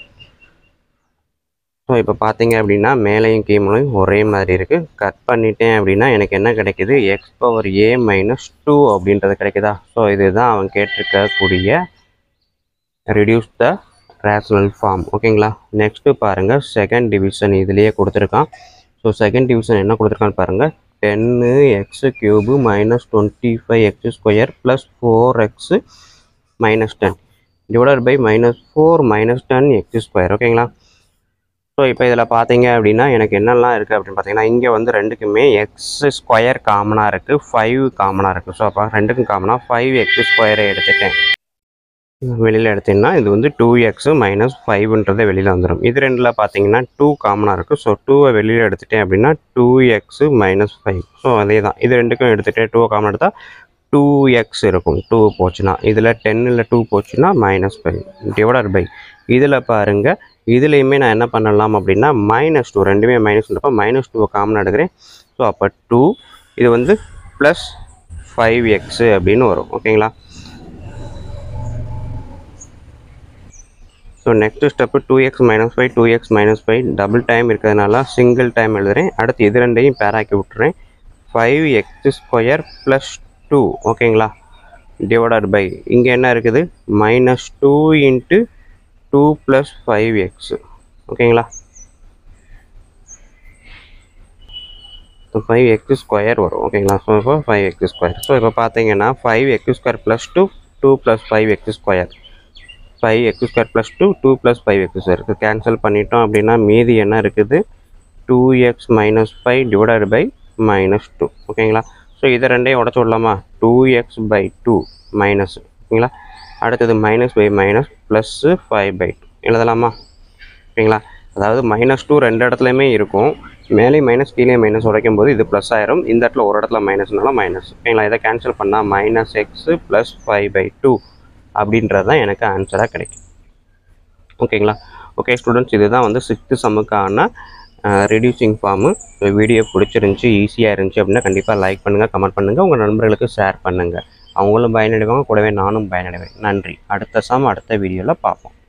So இப்போ பார்த்தீங்க அப்படின்னா மேலேயும் கீழேயும் ஒரே மாதிரி இருக்குது. கட் பண்ணிட்டேன் அப்படின்னா எனக்கு என்ன கிடைக்கிது, x power a minus two அப்படின்றது கிடைக்குதா? ஸோ இதுதான் அவன் கேட்டிருக்கக்கூடிய ரெடியூஸ் த ரேஷனல் ஃபார்ம். ஓகேங்களா? நெக்ஸ்ட்டு பாருங்கள், செகண்ட் டிவிஷன் இதுலேயே கொடுத்துருக்கான். ஸோ செகண்ட் டிவிஷன் என்ன கொடுத்துருக்கான்னு பாருங்கள், டென்னு x cube minus twenty five x square plus four x minus ten divided by minus four minus ten x square. ஓகேங்களா? ஸோ இப்போ இதில் பார்த்தீங்க அப்படின்னா எனக்கு என்னெல்லாம் இருக்குது அப்படின்னு பார்த்தீங்கன்னா இங்கே வந்து ரெண்டுக்குமே எக்ஸ் ஸ்கொயர் காமனாக இருக்குது, ஃபைவ் காமனாக இருக்குது. ஸோ அப்போ ரெண்டுக்கும் காமனாக ஃபைவ் எக்ஸ் ஸ்கொயரை எடுத்துட்டேன். வெளியில் எடுத்தீங்கன்னா இது வந்து டூ எக்ஸு மைனஸ் ஃபைவ்ன்றதை வெளியில் வந்துடும். இது ரெண்டில் பார்த்தீங்கன்னா டூ காமனாக இருக்குது. ஸோ டூவை வெளியில் எடுத்துட்டேன் அப்படின்னா two x minus five. So அதே தான், இது ரெண்டுக்கும் எடுத்துகிட்டே டூ காமன் எடுத்தால் டூ எக்ஸ் இருக்கும். டூ போச்சுன்னா இதில் டென்னில் டூ போச்சுன்னா மைனஸ் ஃபைவ் டிவைடட் பை இதில் பாருங்கள், இதுலேயுமே நான் என்ன பண்ணலாம் அப்படின்னா மைனஸ் டூ, ரெண்டுமே மைனஸ்ன்றப்போ மைனஸ் டூவை காமன் எடுக்கிறேன். ஸோ அப்போ டூ இது வந்து ப்ளஸ் ஃபைவ் எக்ஸு அப்படின்னு வரும். ஓகேங்களா? So next step two x minus five two x minus five double time இருக்கிறதுனால சிங்கிள் டைம் எழுதுகிறேன். அடுத்து இது ரெண்டையும் பேராக்கி விட்டுறேன். Five x square plus two. ஓகேங்களா? டிவைடட் பை இங்கே என்ன இருக்குது, minus two into two plus five x. ஓகேங்களா? ஸோ ஃபைவ் எக்ஸ் ஸ்கொயர் வரும். ஓகேங்களா? ஸோ இப்போ ஃபைவ் எக்ஸ் ஸ்கொயர். ஸோ இப்போ பார்த்தீங்கன்னா five x square plus two two plus five x square five x square plus two two plus five x square இருக்குது. Cancel பண்ணிட்டோம் அப்படின்னா மீதி என்ன இருக்குது, two x minus five divided by minus two. ஓகேங்களா? So இதை ரெண்டையும் உடச்சி விடலாமா, two x by two minus. ஓகேங்களா? அடுத்தது minus by minus plus five by two எழுதலாமா? ஓகேங்களா? அதாவது மைனஸ் டூ ரெண்டு இடத்துலையுமே இருக்கும். மேலே மைனஸ் கீழே மைனஸ் உடைக்கும் போது இது ப்ளஸ் ஆயிரும். இந்த இடத்துல ஒரு இடத்துல மைனஸ்னால மைனஸ். ஓகேங்களா? இதை கேன்சல் பண்ணால் minus x plus five by two அப்படின்றது தான் எனக்கு ஆன்சராக கிடைக்கும். ஓகேங்களா? ஓகே ஸ்டூடெண்ட்ஸ், இதுதான் வந்து sixth sum reducing form. Video பிடிச்சிருந்துச்சி, ஈஸியாக இருந்துச்சு அப்படின்னா கண்டிப்பாக லைக் பண்ணுங்கள், கமெண்ட் பண்ணுங்கள், உங்கள் நண்பர்களுக்கு ஷேர் பண்ணுங்கள். அவங்களும் பயனடைவாங்க, கூடவே நானும் பயனடைவேன். நன்றி. அடுத்த சம் அடுத்த வீடியோவில் பார்ப்போம்.